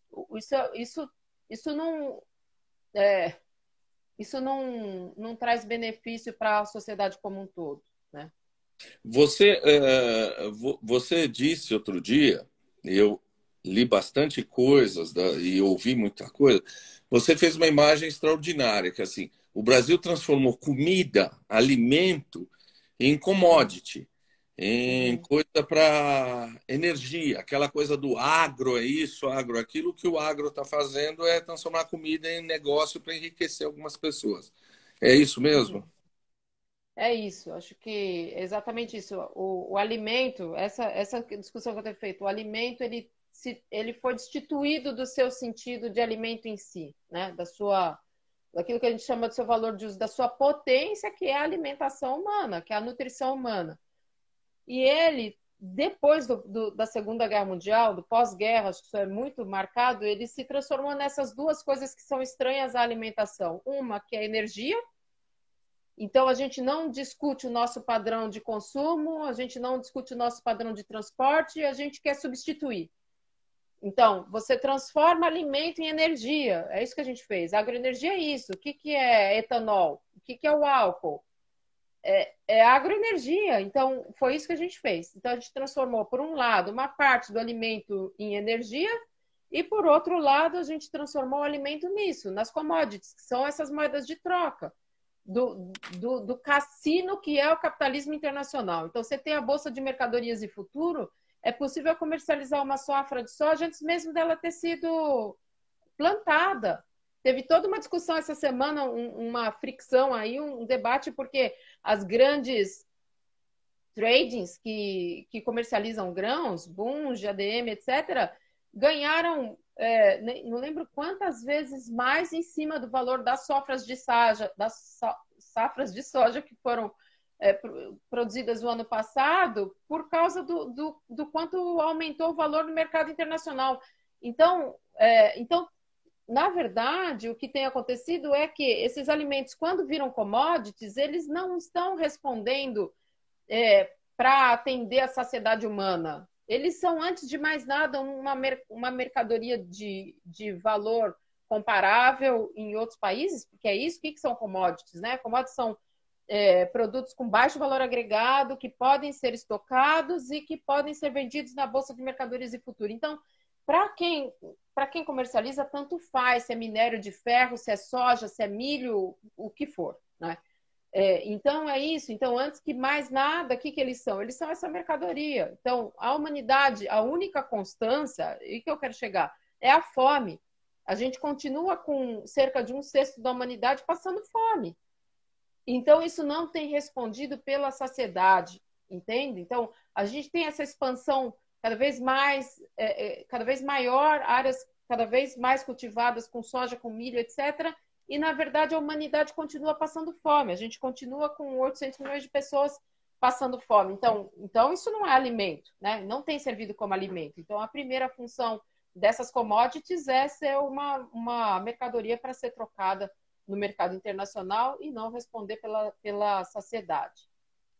Isso não traz benefício para a sociedade como um todo, né? Você disse outro dia, eu li bastante coisas e ouvi muita coisa. Você fez uma imagem extraordinária, que assim, o Brasil transformou comida, alimento, em commodity, em coisa para energia, aquela coisa do agro é isso, agro é aquilo. O que o agro está fazendo é transformar a comida em negócio para enriquecer algumas pessoas. É isso mesmo? É isso, acho que é exatamente isso. O alimento, essa discussão que eu tenho feito, o alimento ele foi destituído do seu sentido de alimento em si, né? daquilo que a gente chama de seu valor de uso, da sua potência, que é a alimentação humana, que é a nutrição humana. E ele, depois da Segunda Guerra Mundial, do pós-guerra, acho que isso é muito marcado, ele se transformou nessas duas coisas que são estranhas à alimentação. Uma, que é a energia. Então, a gente não discute o nosso padrão de consumo, a gente não discute o nosso padrão de transporte, a gente quer substituir. Então, você transforma alimento em energia. É isso que a gente fez. Agroenergia é isso. O que é etanol? O que é o álcool? É agroenergia. Então, foi isso que a gente fez. Então, a gente transformou, por um lado, uma parte do alimento em energia e, por outro lado, a gente transformou o alimento nisso, nas commodities, que são essas moedas de troca do cassino que é o capitalismo internacional. Então, você tem a Bolsa de Mercadorias e Futuro, é possível comercializar uma safra de soja antes mesmo dela ter sido plantada. Teve toda uma discussão essa semana, uma fricção aí, um debate, porque as grandes tradings que comercializam grãos, Bunge, ADM, etc., ganharam, não lembro quantas vezes mais em cima do valor das safras de soja que foram produzidas no ano passado, por causa do quanto aumentou o valor no mercado internacional. Então, na verdade, o que tem acontecido é que esses alimentos, quando viram commodities, eles não estão respondendo para atender a saciedade humana. Eles são, antes de mais nada, uma mercadoria de valor comparável em outros países, porque é isso. O que são commodities, né? Commodities são produtos com baixo valor agregado, que podem ser estocados e que podem ser vendidos na Bolsa de Mercadorias e Futuro. Então, para quem comercializa, tanto faz se é minério de ferro, se é soja, se é milho, o que for, né? Então, é isso. Então, antes que mais nada, o que eles são? Eles são essa mercadoria. Então, a humanidade, a única constância, e que eu quero chegar, é a fome. A gente continua com cerca de 1/6 da humanidade passando fome. Então, isso não tem respondido pela saciedade, entende? Então, a gente tem essa expansão cada vez maior, áreas cada vez mais cultivadas com soja, com milho, etc., e, na verdade, a humanidade continua passando fome. A gente continua com 800 milhões de pessoas passando fome. Então isso não é alimento, né? Não tem servido como alimento. Então, a primeira função dessas commodities é ser uma mercadoria para ser trocada no mercado internacional e não responder pela saciedade.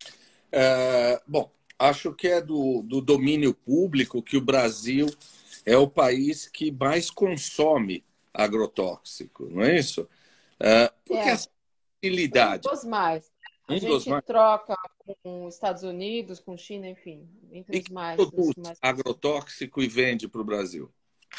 Bom, acho que é do domínio público que o Brasil é o país que mais consome agrotóxico, não é isso? Porque essa facilidade. Um dos mais. A gente troca com os Estados Unidos, com China, enfim, entre os mais. Produz agrotóxico e vende para o Brasil?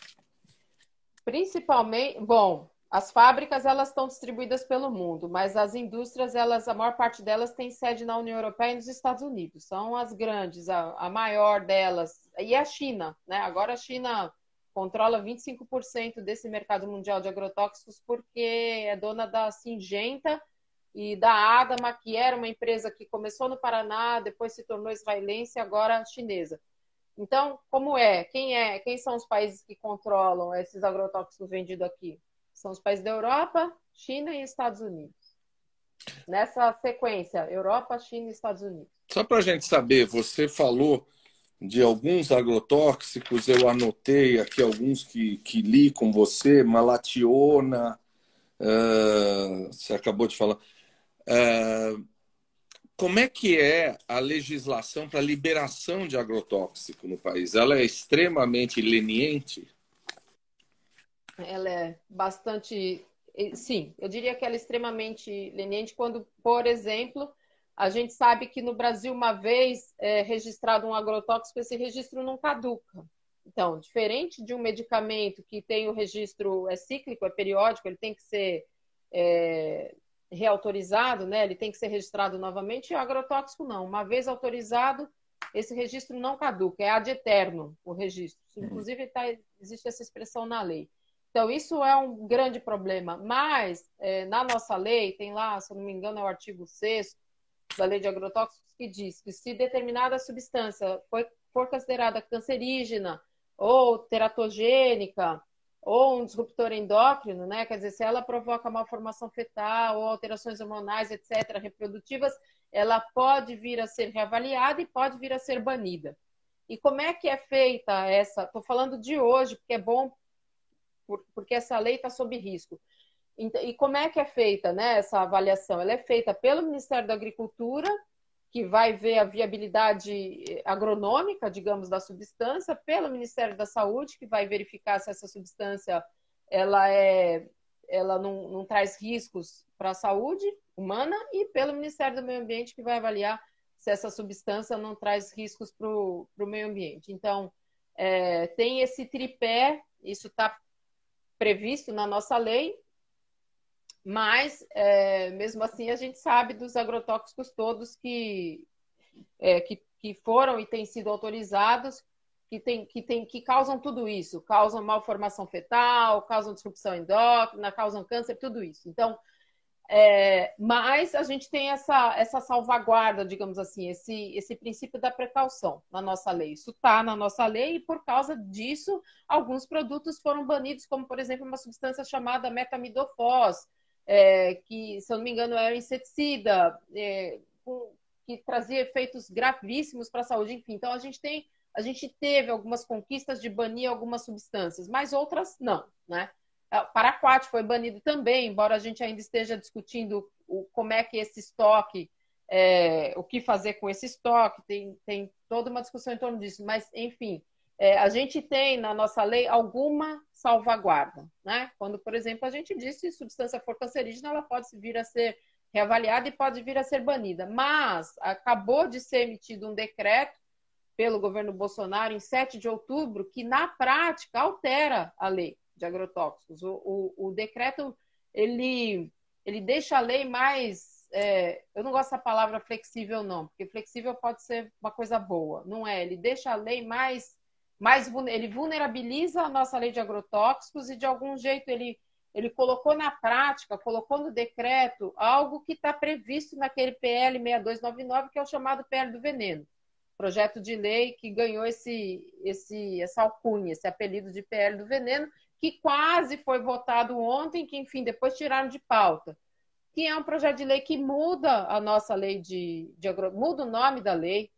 Principalmente, bom, as fábricas elas estão distribuídas pelo mundo, mas as indústrias, a maior parte delas tem sede na União Europeia e nos Estados Unidos. São as grandes, a maior delas. E a China, né? Agora a China controla 25% desse mercado mundial de agrotóxicos porque é dona da Syngenta e da Adama, que era uma empresa que começou no Paraná, depois se tornou israelense e agora chinesa. Então, quem são os países que controlam esses agrotóxicos vendidos aqui? São os países da Europa, China e Estados Unidos. Nessa sequência, Europa, China e Estados Unidos. Só para a gente saber, você falou de alguns agrotóxicos, eu anotei aqui alguns que li com você, malationa, você acabou de falar. Como é que é a legislação para liberação de agrotóxico no país? Ela é extremamente leniente? Ela é bastante... Sim, eu diria que ela é extremamente leniente quando, por exemplo, a gente sabe que no Brasil, uma vez registrado um agrotóxico, esse registro não caduca. Então, diferente de um medicamento que tem o registro cíclico, é periódico, ele tem que ser reautorizado, né? Ele tem que ser registrado novamente, e o agrotóxico não. Uma vez autorizado, esse registro não caduca, é ad eterno o registro. Inclusive, existe essa expressão na lei. Então, isso é um grande problema. Mas, na nossa lei, tem lá, se eu não me engano, é o artigo 6º da Lei de Agrotóxicos, que diz que se determinada substância for considerada cancerígena ou teratogênica, ou um disruptor endócrino, né? Quer dizer, se ela provoca malformação fetal ou alterações hormonais, etc., reprodutivas, ela pode vir a ser reavaliada e pode vir a ser banida. E como é que é feita essa? Estou falando de hoje, porque é bom, porque essa lei está sob risco. E como é que é feita, né, essa avaliação? Ela é feita pelo Ministério da Agricultura, que vai ver a viabilidade agronômica, digamos, da substância, pelo Ministério da Saúde, que vai verificar se essa substância ela não traz riscos para a saúde humana, e pelo Ministério do Meio Ambiente, que vai avaliar se essa substância não traz riscos para o meio ambiente. Então, tem esse tripé, isso está previsto na nossa lei, mas, mesmo assim, a gente sabe dos agrotóxicos todos que foram e têm sido autorizados, que causam tudo isso, causam malformação fetal, causam disrupção endócrina, causam câncer, tudo isso. Então, mas a gente tem essa salvaguarda, digamos assim, esse princípio da precaução na nossa lei. Isso está na nossa lei e, por causa disso, alguns produtos foram banidos, como, por exemplo, uma substância chamada metamidofos, que, se eu não me engano, era um inseticida, que trazia efeitos gravíssimos para a saúde. Enfim, então a gente teve algumas conquistas de banir algumas substâncias, mas outras não, né? O paraquat foi banido também, embora a gente ainda esteja discutindo como é que esse estoque, o que fazer com esse estoque, tem toda uma discussão em torno disso, mas, enfim, a gente tem na nossa lei alguma salvaguarda, né? Quando, por exemplo, a gente diz que se a substância for cancerígena, ela pode vir a ser reavaliada e pode vir a ser banida. Mas acabou de ser emitido um decreto pelo governo Bolsonaro em 7 de outubro que, na prática, altera a lei de agrotóxicos. O decreto, ele deixa a lei mais... eu não gosto da palavra flexível, não, porque flexível pode ser uma coisa boa. Não é. Ele deixa a lei ele vulnerabiliza a nossa lei de agrotóxicos e, de algum jeito, ele colocou na prática, colocou no decreto algo que está previsto naquele PL 6299, que é o chamado PL do veneno. Projeto de lei que ganhou essa alcunha, esse apelido de PL do veneno, que quase foi votado ontem, que, enfim, depois tiraram de pauta. Que é um projeto de lei que muda a nossa lei muda o nome da lei,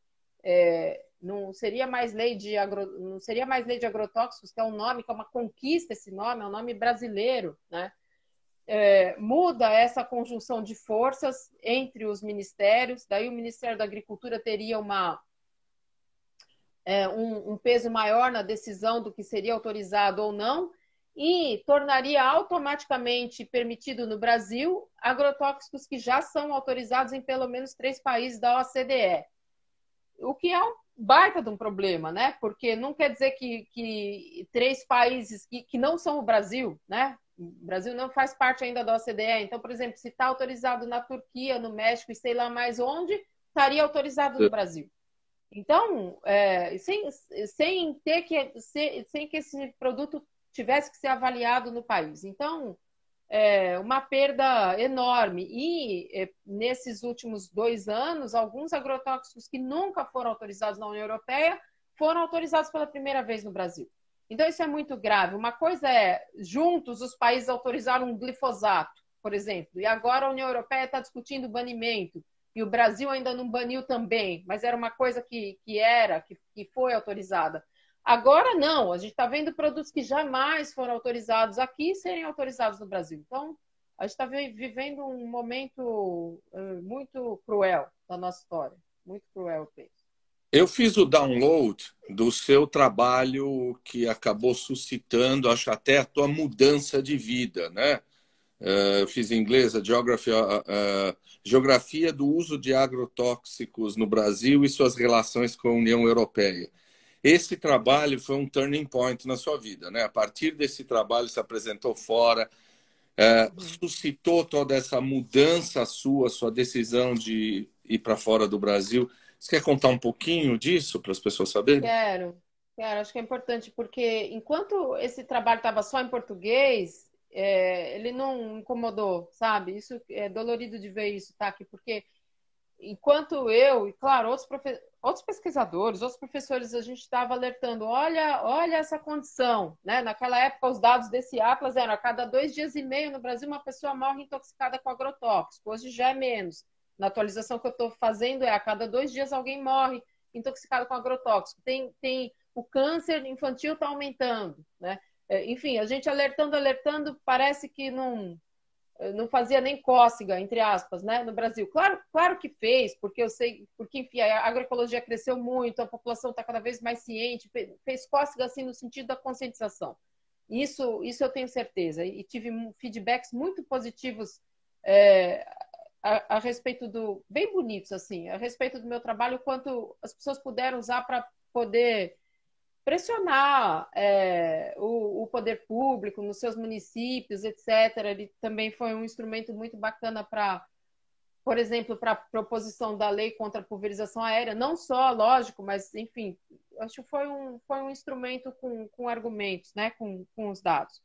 não seria mais lei de agrotóxicos, que é um nome, que é uma conquista, esse nome, é um nome brasileiro, né? Muda essa conjunção de forças entre os ministérios, daí o Ministério da Agricultura teria um peso maior na decisão do que seria autorizado ou não, e tornaria automaticamente permitido no Brasil agrotóxicos que já são autorizados em pelo menos 3 países da OCDE. O que é um baita de um problema, né? Porque não quer dizer que 3 países que não são o Brasil, né? O Brasil não faz parte ainda da OCDE. Então, por exemplo, se está autorizado na Turquia, no México e sei lá mais onde, estaria autorizado no Brasil. Então, sem que esse produto tivesse que ser avaliado no país. Então, uma perda enorme. E, nesses últimos 2 anos, alguns agrotóxicos que nunca foram autorizados na União Europeia foram autorizados pela primeira vez no Brasil. Então, isso é muito grave. Uma coisa juntos, os países autorizaram um glifosato, por exemplo, e agora a União Europeia está discutindo o banimento, e o Brasil ainda não baniu também, mas era uma coisa que foi autorizada. Agora não, a gente está vendo produtos que jamais foram autorizados aqui serem autorizados no Brasil. Então, a gente está vivendo um momento muito cruel da nossa história. Muito cruel, eu penso. Eu fiz o download do seu trabalho que acabou suscitando, acho até a tua mudança de vida, né? Eu fiz em inglês a Geografia do Uso de Agrotóxicos no Brasil e suas relações com a União Europeia. Esse trabalho foi um turning point na sua vida, né? A partir desse trabalho, se apresentou fora, suscitou toda essa mudança sua decisão de ir para fora do Brasil. Você quer contar um pouquinho disso para as pessoas saberem? Quero. Acho que é importante, porque enquanto esse trabalho estava só em português, ele não incomodou, sabe? Isso é dolorido de ver isso, tá? Porque enquanto eu, e claro, outros pesquisadores, outros professores, a gente estava alertando, olha essa condição, né? Naquela época, os dados desse Atlas eram a cada 2 dias e meio no Brasil, uma pessoa morre intoxicada com agrotóxico. Hoje já é menos. Na atualização que eu estou fazendo, a cada 2 dias alguém morre intoxicado com agrotóxico. Tem o câncer infantil está aumentando, né? Enfim, a gente alertando, parece que não fazia nem cócega, entre aspas, né, no Brasil. Claro que fez, porque eu sei, porque, enfim, a agroecologia cresceu muito, a população está cada vez mais ciente, fez cócega, assim, no sentido da conscientização. Isso eu tenho certeza. E tive feedbacks muito positivos a respeito bem bonitos, assim, a respeito do meu trabalho, quanto as pessoas puderam usar para poder pressionar o poder público nos seus municípios, etc. Ele também foi um instrumento muito bacana para, por exemplo, para a proposição da lei contra a pulverização aérea, não só, lógico, mas, enfim, acho que foi um instrumento com argumentos, né, com os dados.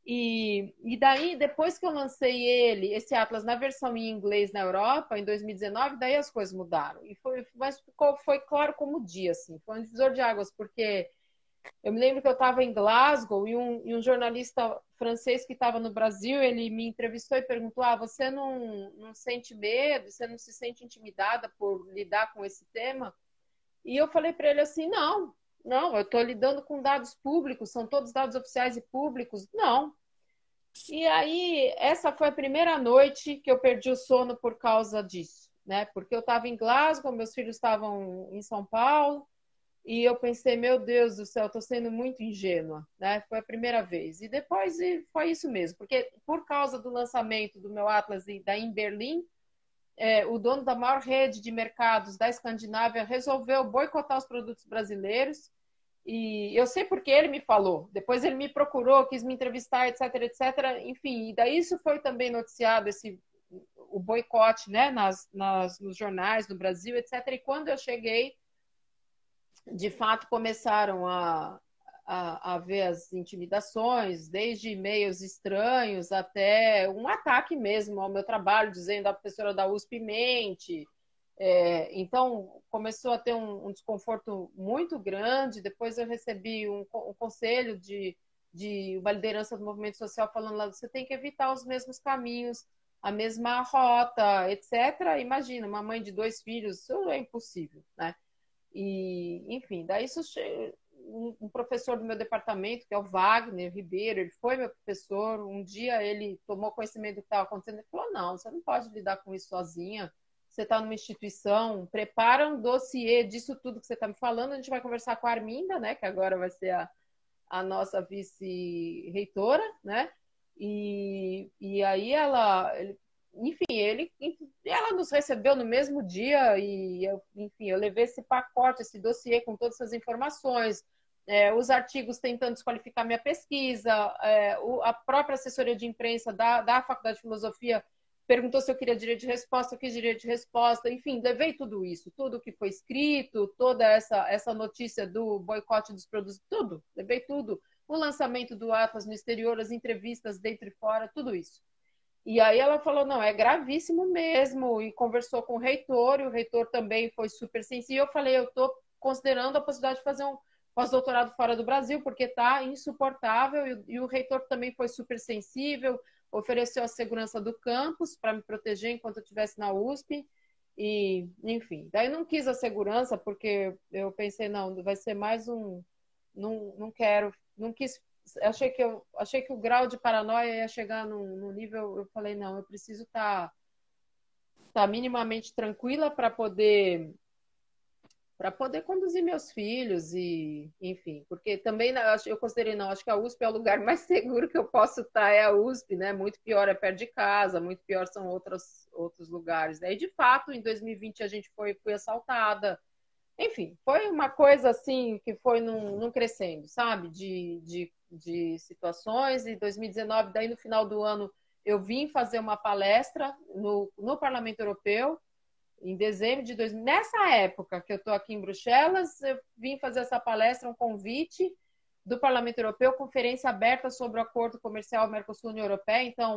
E daí, depois que eu lancei esse Atlas na versão em inglês na Europa, em 2019, daí as coisas mudaram. Mas foi claro como o dia, assim, foi um divisor de águas, porque eu me lembro que eu estava em Glasgow e um jornalista francês que estava no Brasil, ele me entrevistou e perguntou, você não sente medo, você não se sente intimidada por lidar com esse tema? E eu falei para ele assim, não, eu estou lidando com dados públicos, são todos dados oficiais e públicos. Não. E aí, essa foi a primeira noite que eu perdi o sono por causa disso, né? Porque eu estava em Glasgow, meus filhos estavam em São Paulo, e eu pensei, meu Deus do céu, estou sendo muito ingênua, né? Foi a primeira vez. E depois foi isso mesmo, porque por causa do lançamento do meu Atlas daí em Berlim, o dono da maior rede de mercados da Escandinávia resolveu boicotar os produtos brasileiros. E eu sei porque ele me falou. Depois ele me procurou, quis me entrevistar, etc, etc. Enfim, e daí isso foi também noticiado, o boicote, né, nos jornais no Brasil, etc. E quando eu cheguei, de fato, começaram a ver as intimidações, desde e-mails estranhos até um ataque mesmo ao meu trabalho, dizendo a professora da USP mente. Então, começou a ter um desconforto muito grande. Depois eu recebi um conselho de uma liderança do movimento social falando lá, você tem que evitar os mesmos caminhos, a mesma rota, etc. Imagina, uma mãe de 2 filhos, isso é impossível, né? E, enfim, daí um professor do meu departamento, que é o Wagner Ribeiro, ele foi meu professor. Um dia ele tomou conhecimento do que estava acontecendo e falou, não, você não pode lidar com isso sozinha, você está numa instituição, prepara um dossiê disso tudo que você está me falando, a gente vai conversar com a Arminda, né, que agora vai ser a nossa vice-reitora, né, e aí ela nos recebeu no mesmo dia e eu levei esse pacote, esse dossiê com todas essas informações, os artigos tentando desqualificar minha pesquisa, a própria assessoria de imprensa da Faculdade de Filosofia perguntou se eu queria direito de resposta, eu quis direito de resposta, enfim, levei tudo isso, tudo que foi escrito, toda essa notícia do boicote dos produtos, tudo, levei tudo, o lançamento do Atlas no exterior, as entrevistas dentro e fora, tudo isso. E aí ela falou, não, é gravíssimo mesmo, e conversou com o reitor, e o reitor também foi super sensível. Eu falei, eu estou considerando a possibilidade de fazer um pós-doutorado fora do Brasil, porque está insuportável, e o reitor também foi super sensível, ofereceu a segurança do campus para me proteger enquanto eu estivesse na USP, e, enfim. Daí não quis a segurança, porque eu pensei, não, vai ser mais um... Não quero, não quis... Achei que o grau de paranoia ia chegar num nível, eu falei, não, eu preciso estar minimamente tranquila para poder conduzir meus filhos e, enfim, porque também eu considerei, não, acho que a USP é o lugar mais seguro que eu posso estar, é a USP, né? Muito pior é perto de casa, muito pior são outros lugares, né? E, de fato, em 2020 a gente foi assaltada. Enfim, foi uma coisa assim que foi num crescendo, sabe? De situações. E 2019, daí no final do ano, eu vim fazer uma palestra no Parlamento Europeu, em dezembro de 2000. Nessa época que eu estou aqui em Bruxelas, eu vim fazer essa palestra, um convite do Parlamento Europeu, conferência aberta sobre o acordo comercial Mercosul-União Europeia. Então,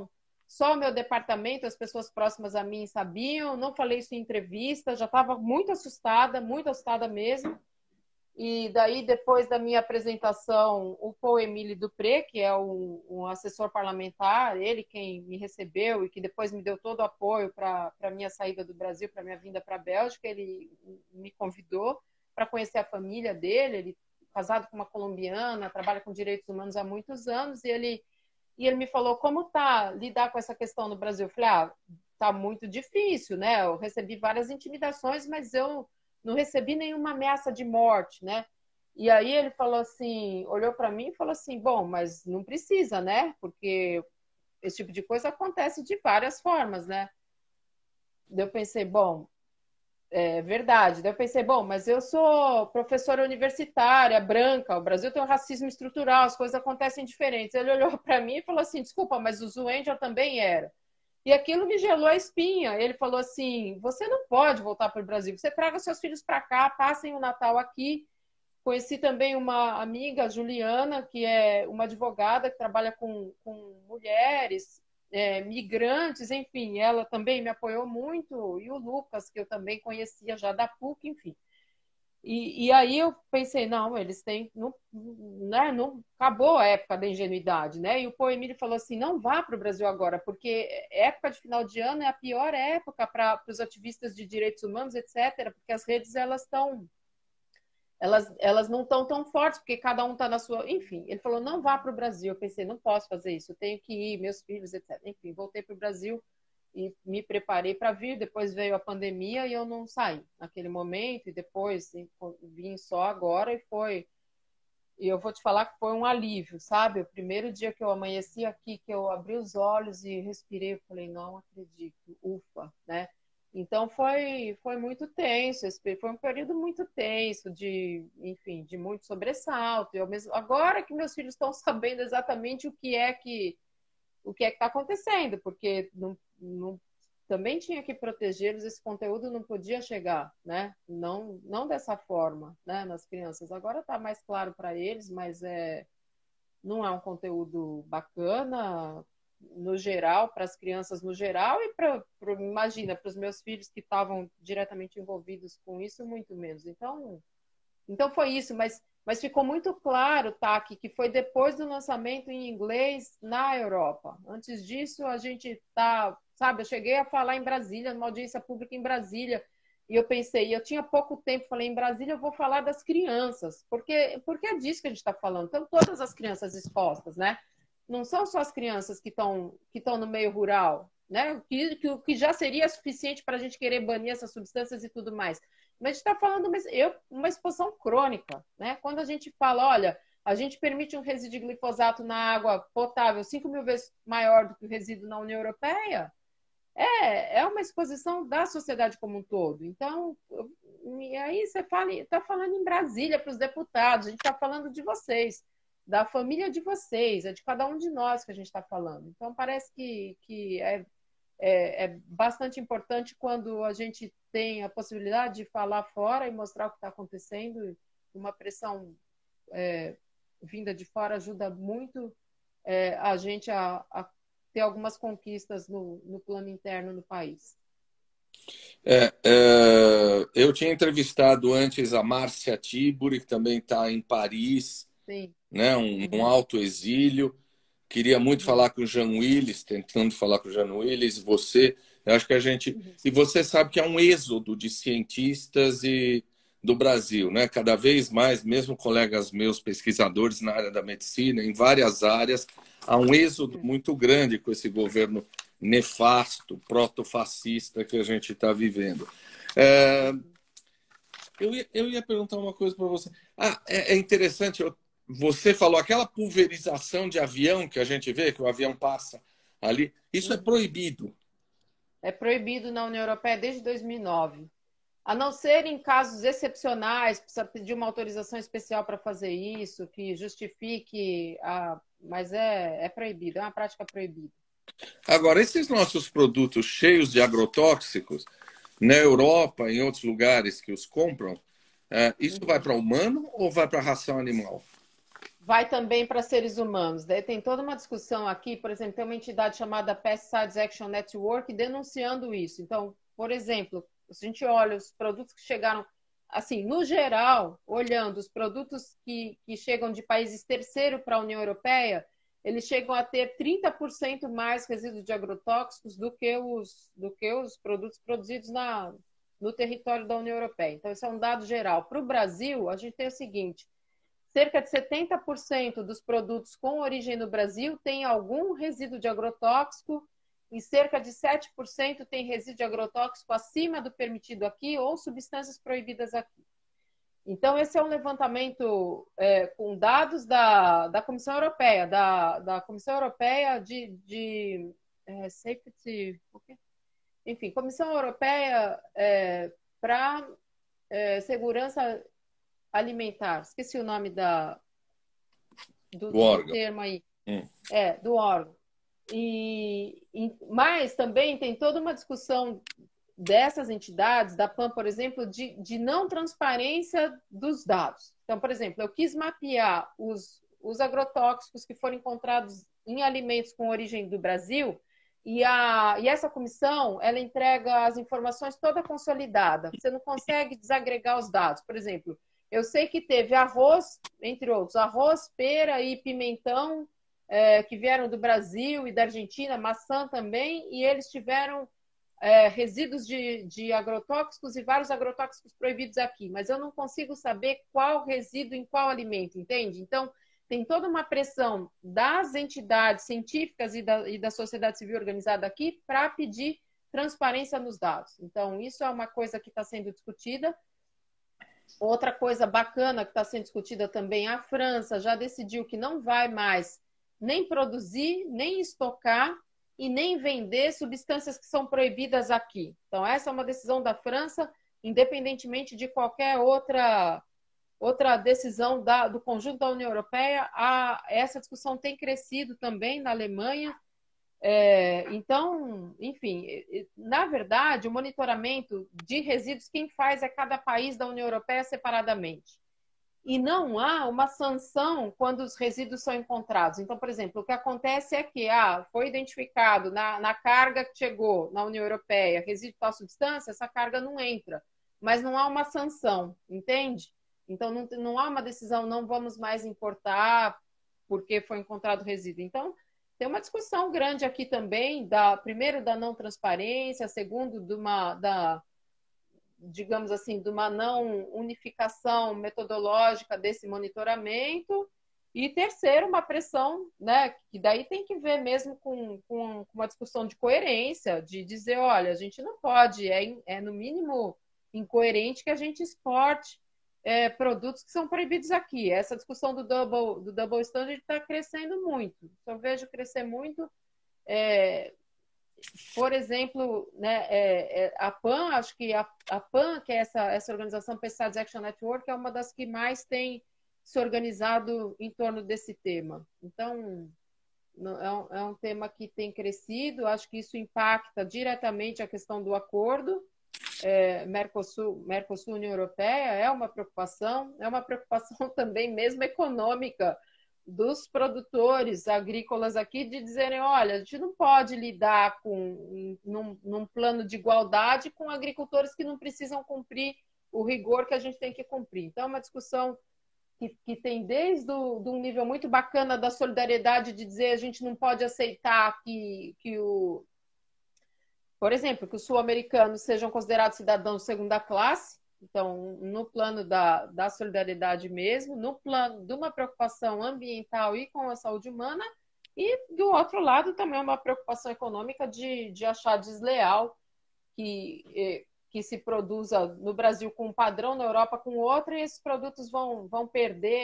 só o meu departamento, as pessoas próximas a mim sabiam, não falei isso em entrevista, já estava muito assustada mesmo. E daí, depois da minha apresentação, o Paul Émile Dupré, que é um assessor parlamentar, ele quem me recebeu e que depois me deu todo o apoio para a minha saída do Brasil, para a minha vinda para a Bélgica, ele me convidou para conhecer a família dele. Ele é casado com uma colombiana, trabalha com direitos humanos há muitos anos, e ele me falou como tá lidar com essa questão no Brasil. Eu falei, tá muito difícil, né? Eu recebi várias intimidações, mas eu não recebi nenhuma ameaça de morte, né? E aí ele falou assim, olhou para mim e falou assim, bom, mas não precisa, né? Porque esse tipo de coisa acontece de várias formas, né? Daí eu pensei, bom, é verdade. Daí eu pensei, bom, mas eu sou professora universitária, branca, o Brasil tem um racismo estrutural, as coisas acontecem diferentes. Ele olhou para mim e falou assim, desculpa, mas o Zuendia também era. E aquilo me gelou a espinha. Ele falou assim, você não pode voltar para o Brasil, você traga seus filhos para cá, passem o Natal aqui. Conheci também uma amiga, Juliana, que é uma advogada que trabalha com mulheres, migrantes, enfim, ela também me apoiou muito, e o Lucas, que eu também conhecia já da PUC, enfim. E aí eu pensei, não, eles têm, não, né, não acabou a época da ingenuidade, né? E o Paul Émile falou assim, não vá para o Brasil agora, porque época de final de ano é a pior época para os ativistas de direitos humanos, etc., porque as redes elas não estão tão fortes, porque cada um está na sua... Enfim, ele falou, não vá para o Brasil. Eu pensei, não posso fazer isso, eu tenho que ir, meus filhos, etc. Enfim, voltei para o Brasil e me preparei para vir. Depois veio a pandemia e eu não saí naquele momento, e depois vim só agora e eu vou te falar que foi um alívio, sabe? O primeiro dia que eu amanheci aqui, que eu abri os olhos e respirei, eu falei, não acredito, ufa, né? Então foi muito tenso, foi um período muito tenso, enfim, de muito sobressalto. Eu mesmo, agora que meus filhos estão sabendo exatamente o que é que está acontecendo, porque também tinha que protegê-los, esse conteúdo não podia chegar, né? Não dessa forma, né, nas crianças. Agora está mais claro para eles, mas não é um conteúdo bacana no geral, para as crianças no geral, e imagina, para os meus filhos que estavam diretamente envolvidos com isso, muito menos. Então foi isso, mas ficou muito claro, Taki, que foi depois do lançamento em inglês na Europa. Antes disso, a gente sabe, eu cheguei a falar em Brasília, numa audiência pública em Brasília, e eu pensei, eu tinha pouco tempo, falei, em Brasília eu vou falar das crianças, porque é disso que a gente está falando. Então, todas as crianças expostas, né? Não são só as crianças que estão no meio rural, né? Que já seria suficiente para a gente querer banir essas substâncias e tudo mais. Mas a gente está falando uma exposição crônica, né? Quando a gente fala, olha, a gente permite um resíduo de glifosato na água potável 5.000 vezes maior do que o resíduo na União Europeia, é uma exposição da sociedade como um todo. Então, e aí você está falando em Brasília para os deputados, a gente está falando de vocês, da família de vocês, é de cada um de nós que a gente está falando. Então, parece que é bastante importante quando a gente tem a possibilidade de falar fora e mostrar o que está acontecendo. Uma pressão vinda de fora ajuda muito a gente a ter algumas conquistas no plano interno no país. Eu tinha entrevistado antes a Márcia Tiburi, que também está em Paris, Sim. Né? Um alto exílio. Queria muito falar com o Jean Willis, tentando falar com o Jean Willis, você. Eu acho que a gente. E você sabe que é um êxodo de cientistas do Brasil, né? Cada vez mais, mesmo colegas meus pesquisadores na área da medicina, em várias áreas, há um êxodo muito grande com esse governo nefasto, protofascista que a gente está vivendo. Eu ia perguntar uma coisa para você. É interessante, você falou aquela pulverização de avião que a gente vê, que o avião passa ali, isso é proibido. É proibido na União Europeia desde 2009. A não ser em casos excepcionais, precisa pedir uma autorização especial para fazer isso, que justifique, mas é proibido, é uma prática proibida. Agora, esses nossos produtos cheios de agrotóxicos, na Europa, em outros lugares que os compram, isso vai para humano ou vai para ração animal? vai também para seres humanos. Daí tem toda uma discussão aqui, por exemplo, tem uma entidade chamada Pesticides Action Network denunciando isso. Então, por exemplo, se a gente olha os produtos que chegaram, assim, no geral, olhando os produtos que chegam de países terceiros para a União Europeia, eles chegam a ter 30% mais resíduos de agrotóxicos do que os produtos produzidos no território da União Europeia. Então, esse é um dado geral. Para o Brasil, a gente tem o seguinte: cerca de 70% dos produtos com origem no Brasil tem algum resíduo de agrotóxico e cerca de 7% tem resíduo de agrotóxico acima do permitido aqui ou substâncias proibidas aqui. Então, esse é um levantamento com dados da Comissão Europeia, da Comissão Europeia de Safety, enfim, Comissão Europeia para Segurança Alimentar. Esqueci o nome do termo aí. Do órgão. Mas também tem toda uma discussão dessas entidades, da PAN, por exemplo, de não transparência dos dados. Então, por exemplo, eu quis mapear os agrotóxicos que foram encontrados em alimentos com origem do Brasil e essa comissão, ela entrega as informações toda consolidada. Você não consegue desagregar os dados. Por exemplo, eu sei que teve arroz, entre outros, arroz, pera e pimentão, que vieram do Brasil e da Argentina, maçã também, e eles tiveram resíduos de agrotóxicos e vários agrotóxicos proibidos aqui, mas eu não consigo saber qual resíduo em qual alimento, entende? Então, tem toda uma pressão das entidades científicas e da sociedade civil organizada aqui para pedir transparência nos dados. Então, isso é uma coisa que está sendo discutida. Outra coisa bacana que está sendo discutida também, a França já decidiu que não vai mais nem produzir, nem estocar e nem vender substâncias que são proibidas aqui. Então, essa é uma decisão da França, independentemente de qualquer outra decisão do conjunto da União Europeia. Essa discussão tem crescido também na Alemanha. Então, enfim, na verdade, o monitoramento de resíduos, quem faz é cada país da União Europeia separadamente. E não há uma sanção quando os resíduos são encontrados. Então, por exemplo, o que acontece é que foi identificado na carga que chegou na União Europeia resíduo de tal substância, essa carga não entra. Mas não há uma sanção, entende? Então, não há uma decisão, não vamos mais importar porque foi encontrado resíduo. Então, tem uma discussão grande aqui também, primeiro, da não transparência, segundo, digamos assim, de uma não unificação metodológica desse monitoramento, e terceiro, uma pressão, né, que daí tem que ver mesmo com uma discussão de coerência, de dizer, olha, a gente não pode, no mínimo incoerente que a gente exporte produtos que são proibidos aqui. Essa discussão do double standard está crescendo muito. Eu vejo crescer muito. Por exemplo, né, a PAN, acho que a PAN, que é essa organização Pesticides Action Network, é uma das que mais tem se organizado em torno desse tema. Então, é um tema que tem crescido, acho que isso impacta diretamente a questão do acordo Mercosul-União Europeia, é uma preocupação também mesmo econômica dos produtores agrícolas aqui, de dizerem, olha, a gente não pode lidar num plano de igualdade com agricultores que não precisam cumprir o rigor que a gente tem que cumprir. Então, é uma discussão que tem desde um nível muito bacana da solidariedade, de dizer a gente não pode aceitar por exemplo, que os sul-americanos sejam considerados cidadãos de segunda classe. Então, no plano da solidariedade mesmo, no plano de uma preocupação ambiental e com a saúde humana, e do outro lado também uma preocupação econômica de achar desleal que se produza no Brasil com um padrão, na Europa com outro, e esses produtos vão perder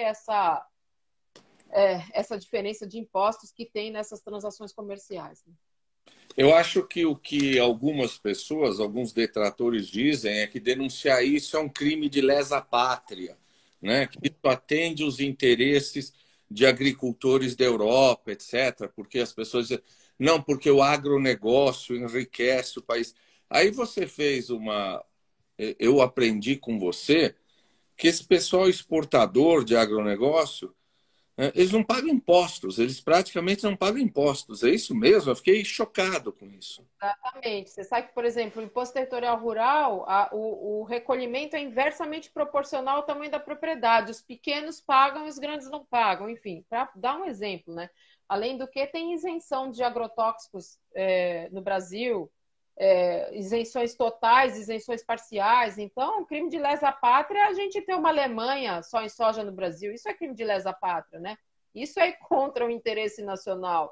essa diferença de impostos que tem nessas transações comerciais. Eu acho que o que algumas pessoas, alguns detratores dizem é que denunciar isso é um crime de lesa pátria, né? Que isso atende os interesses de agricultores da Europa, etc. Porque as pessoas dizem, não, porque o agronegócio enriquece o país. Aí você fez eu aprendi com você que esse pessoal exportador de agronegócio Eles não pagam impostos, eles praticamente não pagam impostos. É isso mesmo? Eu fiquei chocado com isso. Exatamente. Você sabe que, por exemplo, o imposto territorial rural, o recolhimento é inversamente proporcional ao tamanho da propriedade. Os pequenos pagam e os grandes não pagam. Enfim, para dar um exemplo, né? Além do que, tem isenção de agrotóxicos no Brasil, isenções totais, isenções parciais. Então, crime de lesa pátria é a gente ter uma Alemanha só em soja no Brasil. Isso é crime de lesa pátria, né? Isso é contra o interesse nacional.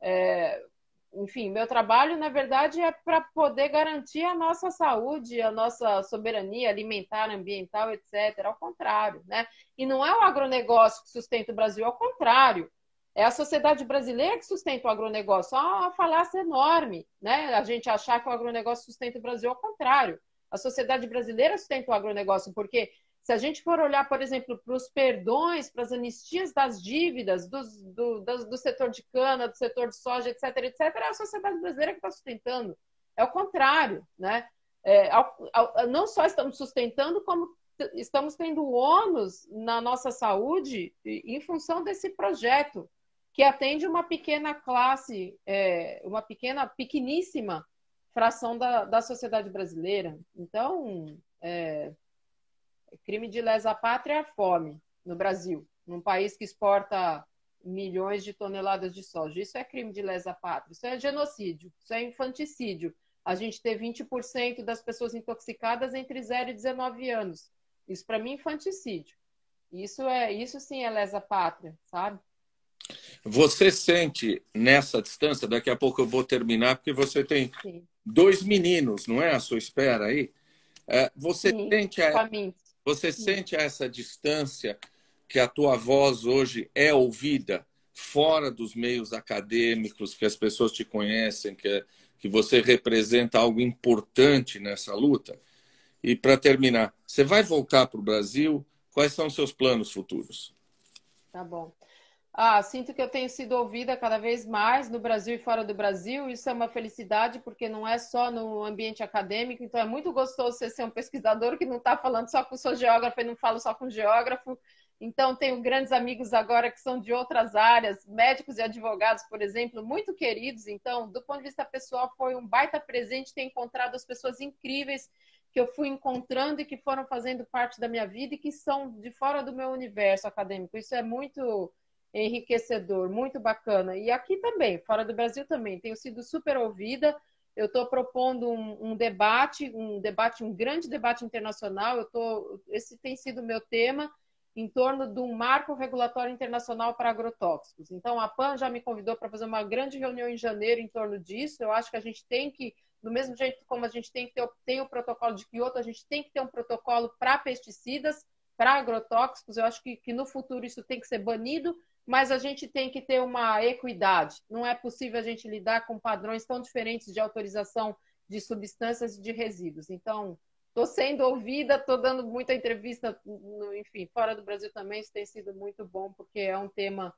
Enfim, meu trabalho, na verdade, é para poder garantir a nossa saúde, a nossa soberania alimentar, ambiental, etc. Ao contrário, né? E não é o agronegócio que sustenta o Brasil, ao contrário. É a sociedade brasileira que sustenta o agronegócio. É uma falácia enorme, né? A gente achar que o agronegócio sustenta o Brasil, ao contrário. A sociedade brasileira sustenta o agronegócio, porque se a gente for olhar, por exemplo, para os perdões, para as anistias das dívidas do setor de cana, do setor de soja, etc., etc., é a sociedade brasileira que está sustentando. É o contrário, né? Não só estamos sustentando, como estamos tendo ônus na nossa saúde em função desse projeto, que atende uma pequena classe, uma pequeníssima fração da sociedade brasileira. Então, crime de lesa pátria é a fome no Brasil, num país que exporta milhões de toneladas de soja. Isso é crime de lesa pátria, isso é genocídio, isso é infanticídio. A gente ter 20% das pessoas intoxicadas entre 0 e 19 anos. Isso, para mim, é infanticídio. Isso sim é lesa pátria, sabe? Você sente nessa distância, daqui a pouco eu vou terminar, porque você tem Sim. 2 meninos, não é? À sua espera aí. Você Sim, sente você sente essa distância que a tua voz hoje é ouvida fora dos meios acadêmicos, que as pessoas te conhecem, que você representa algo importante nessa luta? E para terminar, você vai voltar para o Brasil? Quais são os seus planos futuros? tá bom. Sinto que eu tenho sido ouvida cada vez mais no Brasil e fora do Brasil. Isso é uma felicidade, porque não é só no ambiente acadêmico. Então, é muito gostoso você ser um pesquisador que não está falando só com o seu geógrafo e não fala só com o geógrafo. Então, tenho grandes amigos agora que são de outras áreas, médicos e advogados, por exemplo, muito queridos. Então, do ponto de vista pessoal, foi um baita presente ter encontrado as pessoas incríveis que eu fui encontrando e que foram fazendo parte da minha vida e que são de fora do meu universo acadêmico. Isso é muito enriquecedor, muito bacana. E aqui também, fora do Brasil também, tenho sido super ouvida. Eu estou propondo um debate, um grande debate internacional. Esse tem sido o meu tema, em torno de um marco regulatório internacional para agrotóxicos. Então, a PAN já me convidou para fazer uma grande reunião em janeiro em torno disso. Eu acho que a gente tem que, do mesmo jeito como a gente tem o protocolo de Kyoto, a gente tem que ter um protocolo para pesticidas, para agrotóxicos. Eu acho que no futuro isso tem que ser banido, mas a gente tem que ter uma equidade. Não é possível a gente lidar com padrões tão diferentes de autorização de substâncias e de resíduos. Então, estou sendo ouvida, estou dando muita entrevista, enfim, fora do Brasil também. Isso tem sido muito bom, porque é um tema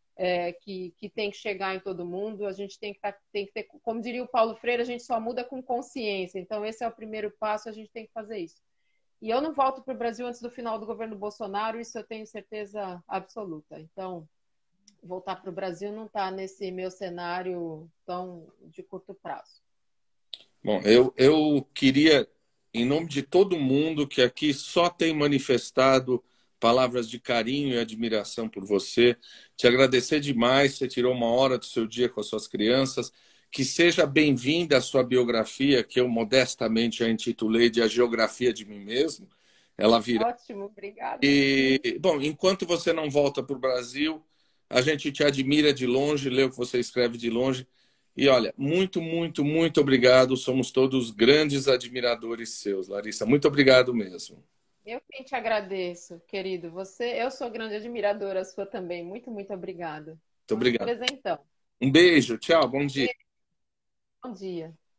que tem que chegar em todo mundo. A gente tem que ter, como diria o Paulo Freire, a gente só muda com consciência. Então, esse é o primeiro passo, a gente tem que fazer isso. E eu não volto para o Brasil antes do final do governo Bolsonaro, isso eu tenho certeza absoluta. Então, voltar para o Brasil não está nesse meu cenário tão de curto prazo. Bom, eu queria, em nome de todo mundo que aqui só tem manifestado palavras de carinho e admiração por você, te agradecer demais. Você tirou 1 hora do seu dia com as suas crianças. Que seja bem-vinda a sua biografia, que eu modestamente a intitulei de A Geografia de Mim Mesmo. Ela virá. Ótimo, obrigada. E, bom, enquanto você não volta para o Brasil, a gente te admira de longe, lê o que você escreve de longe. E olha, muito, muito, muito obrigado. Somos todos grandes admiradores seus, Larissa. Muito obrigado mesmo. Eu quem te agradeço, querido. Eu sou grande admiradora sua também. Muito, muito obrigada. Muito Foi um obrigado. presentão. Um beijo, tchau, bom dia. Bom dia.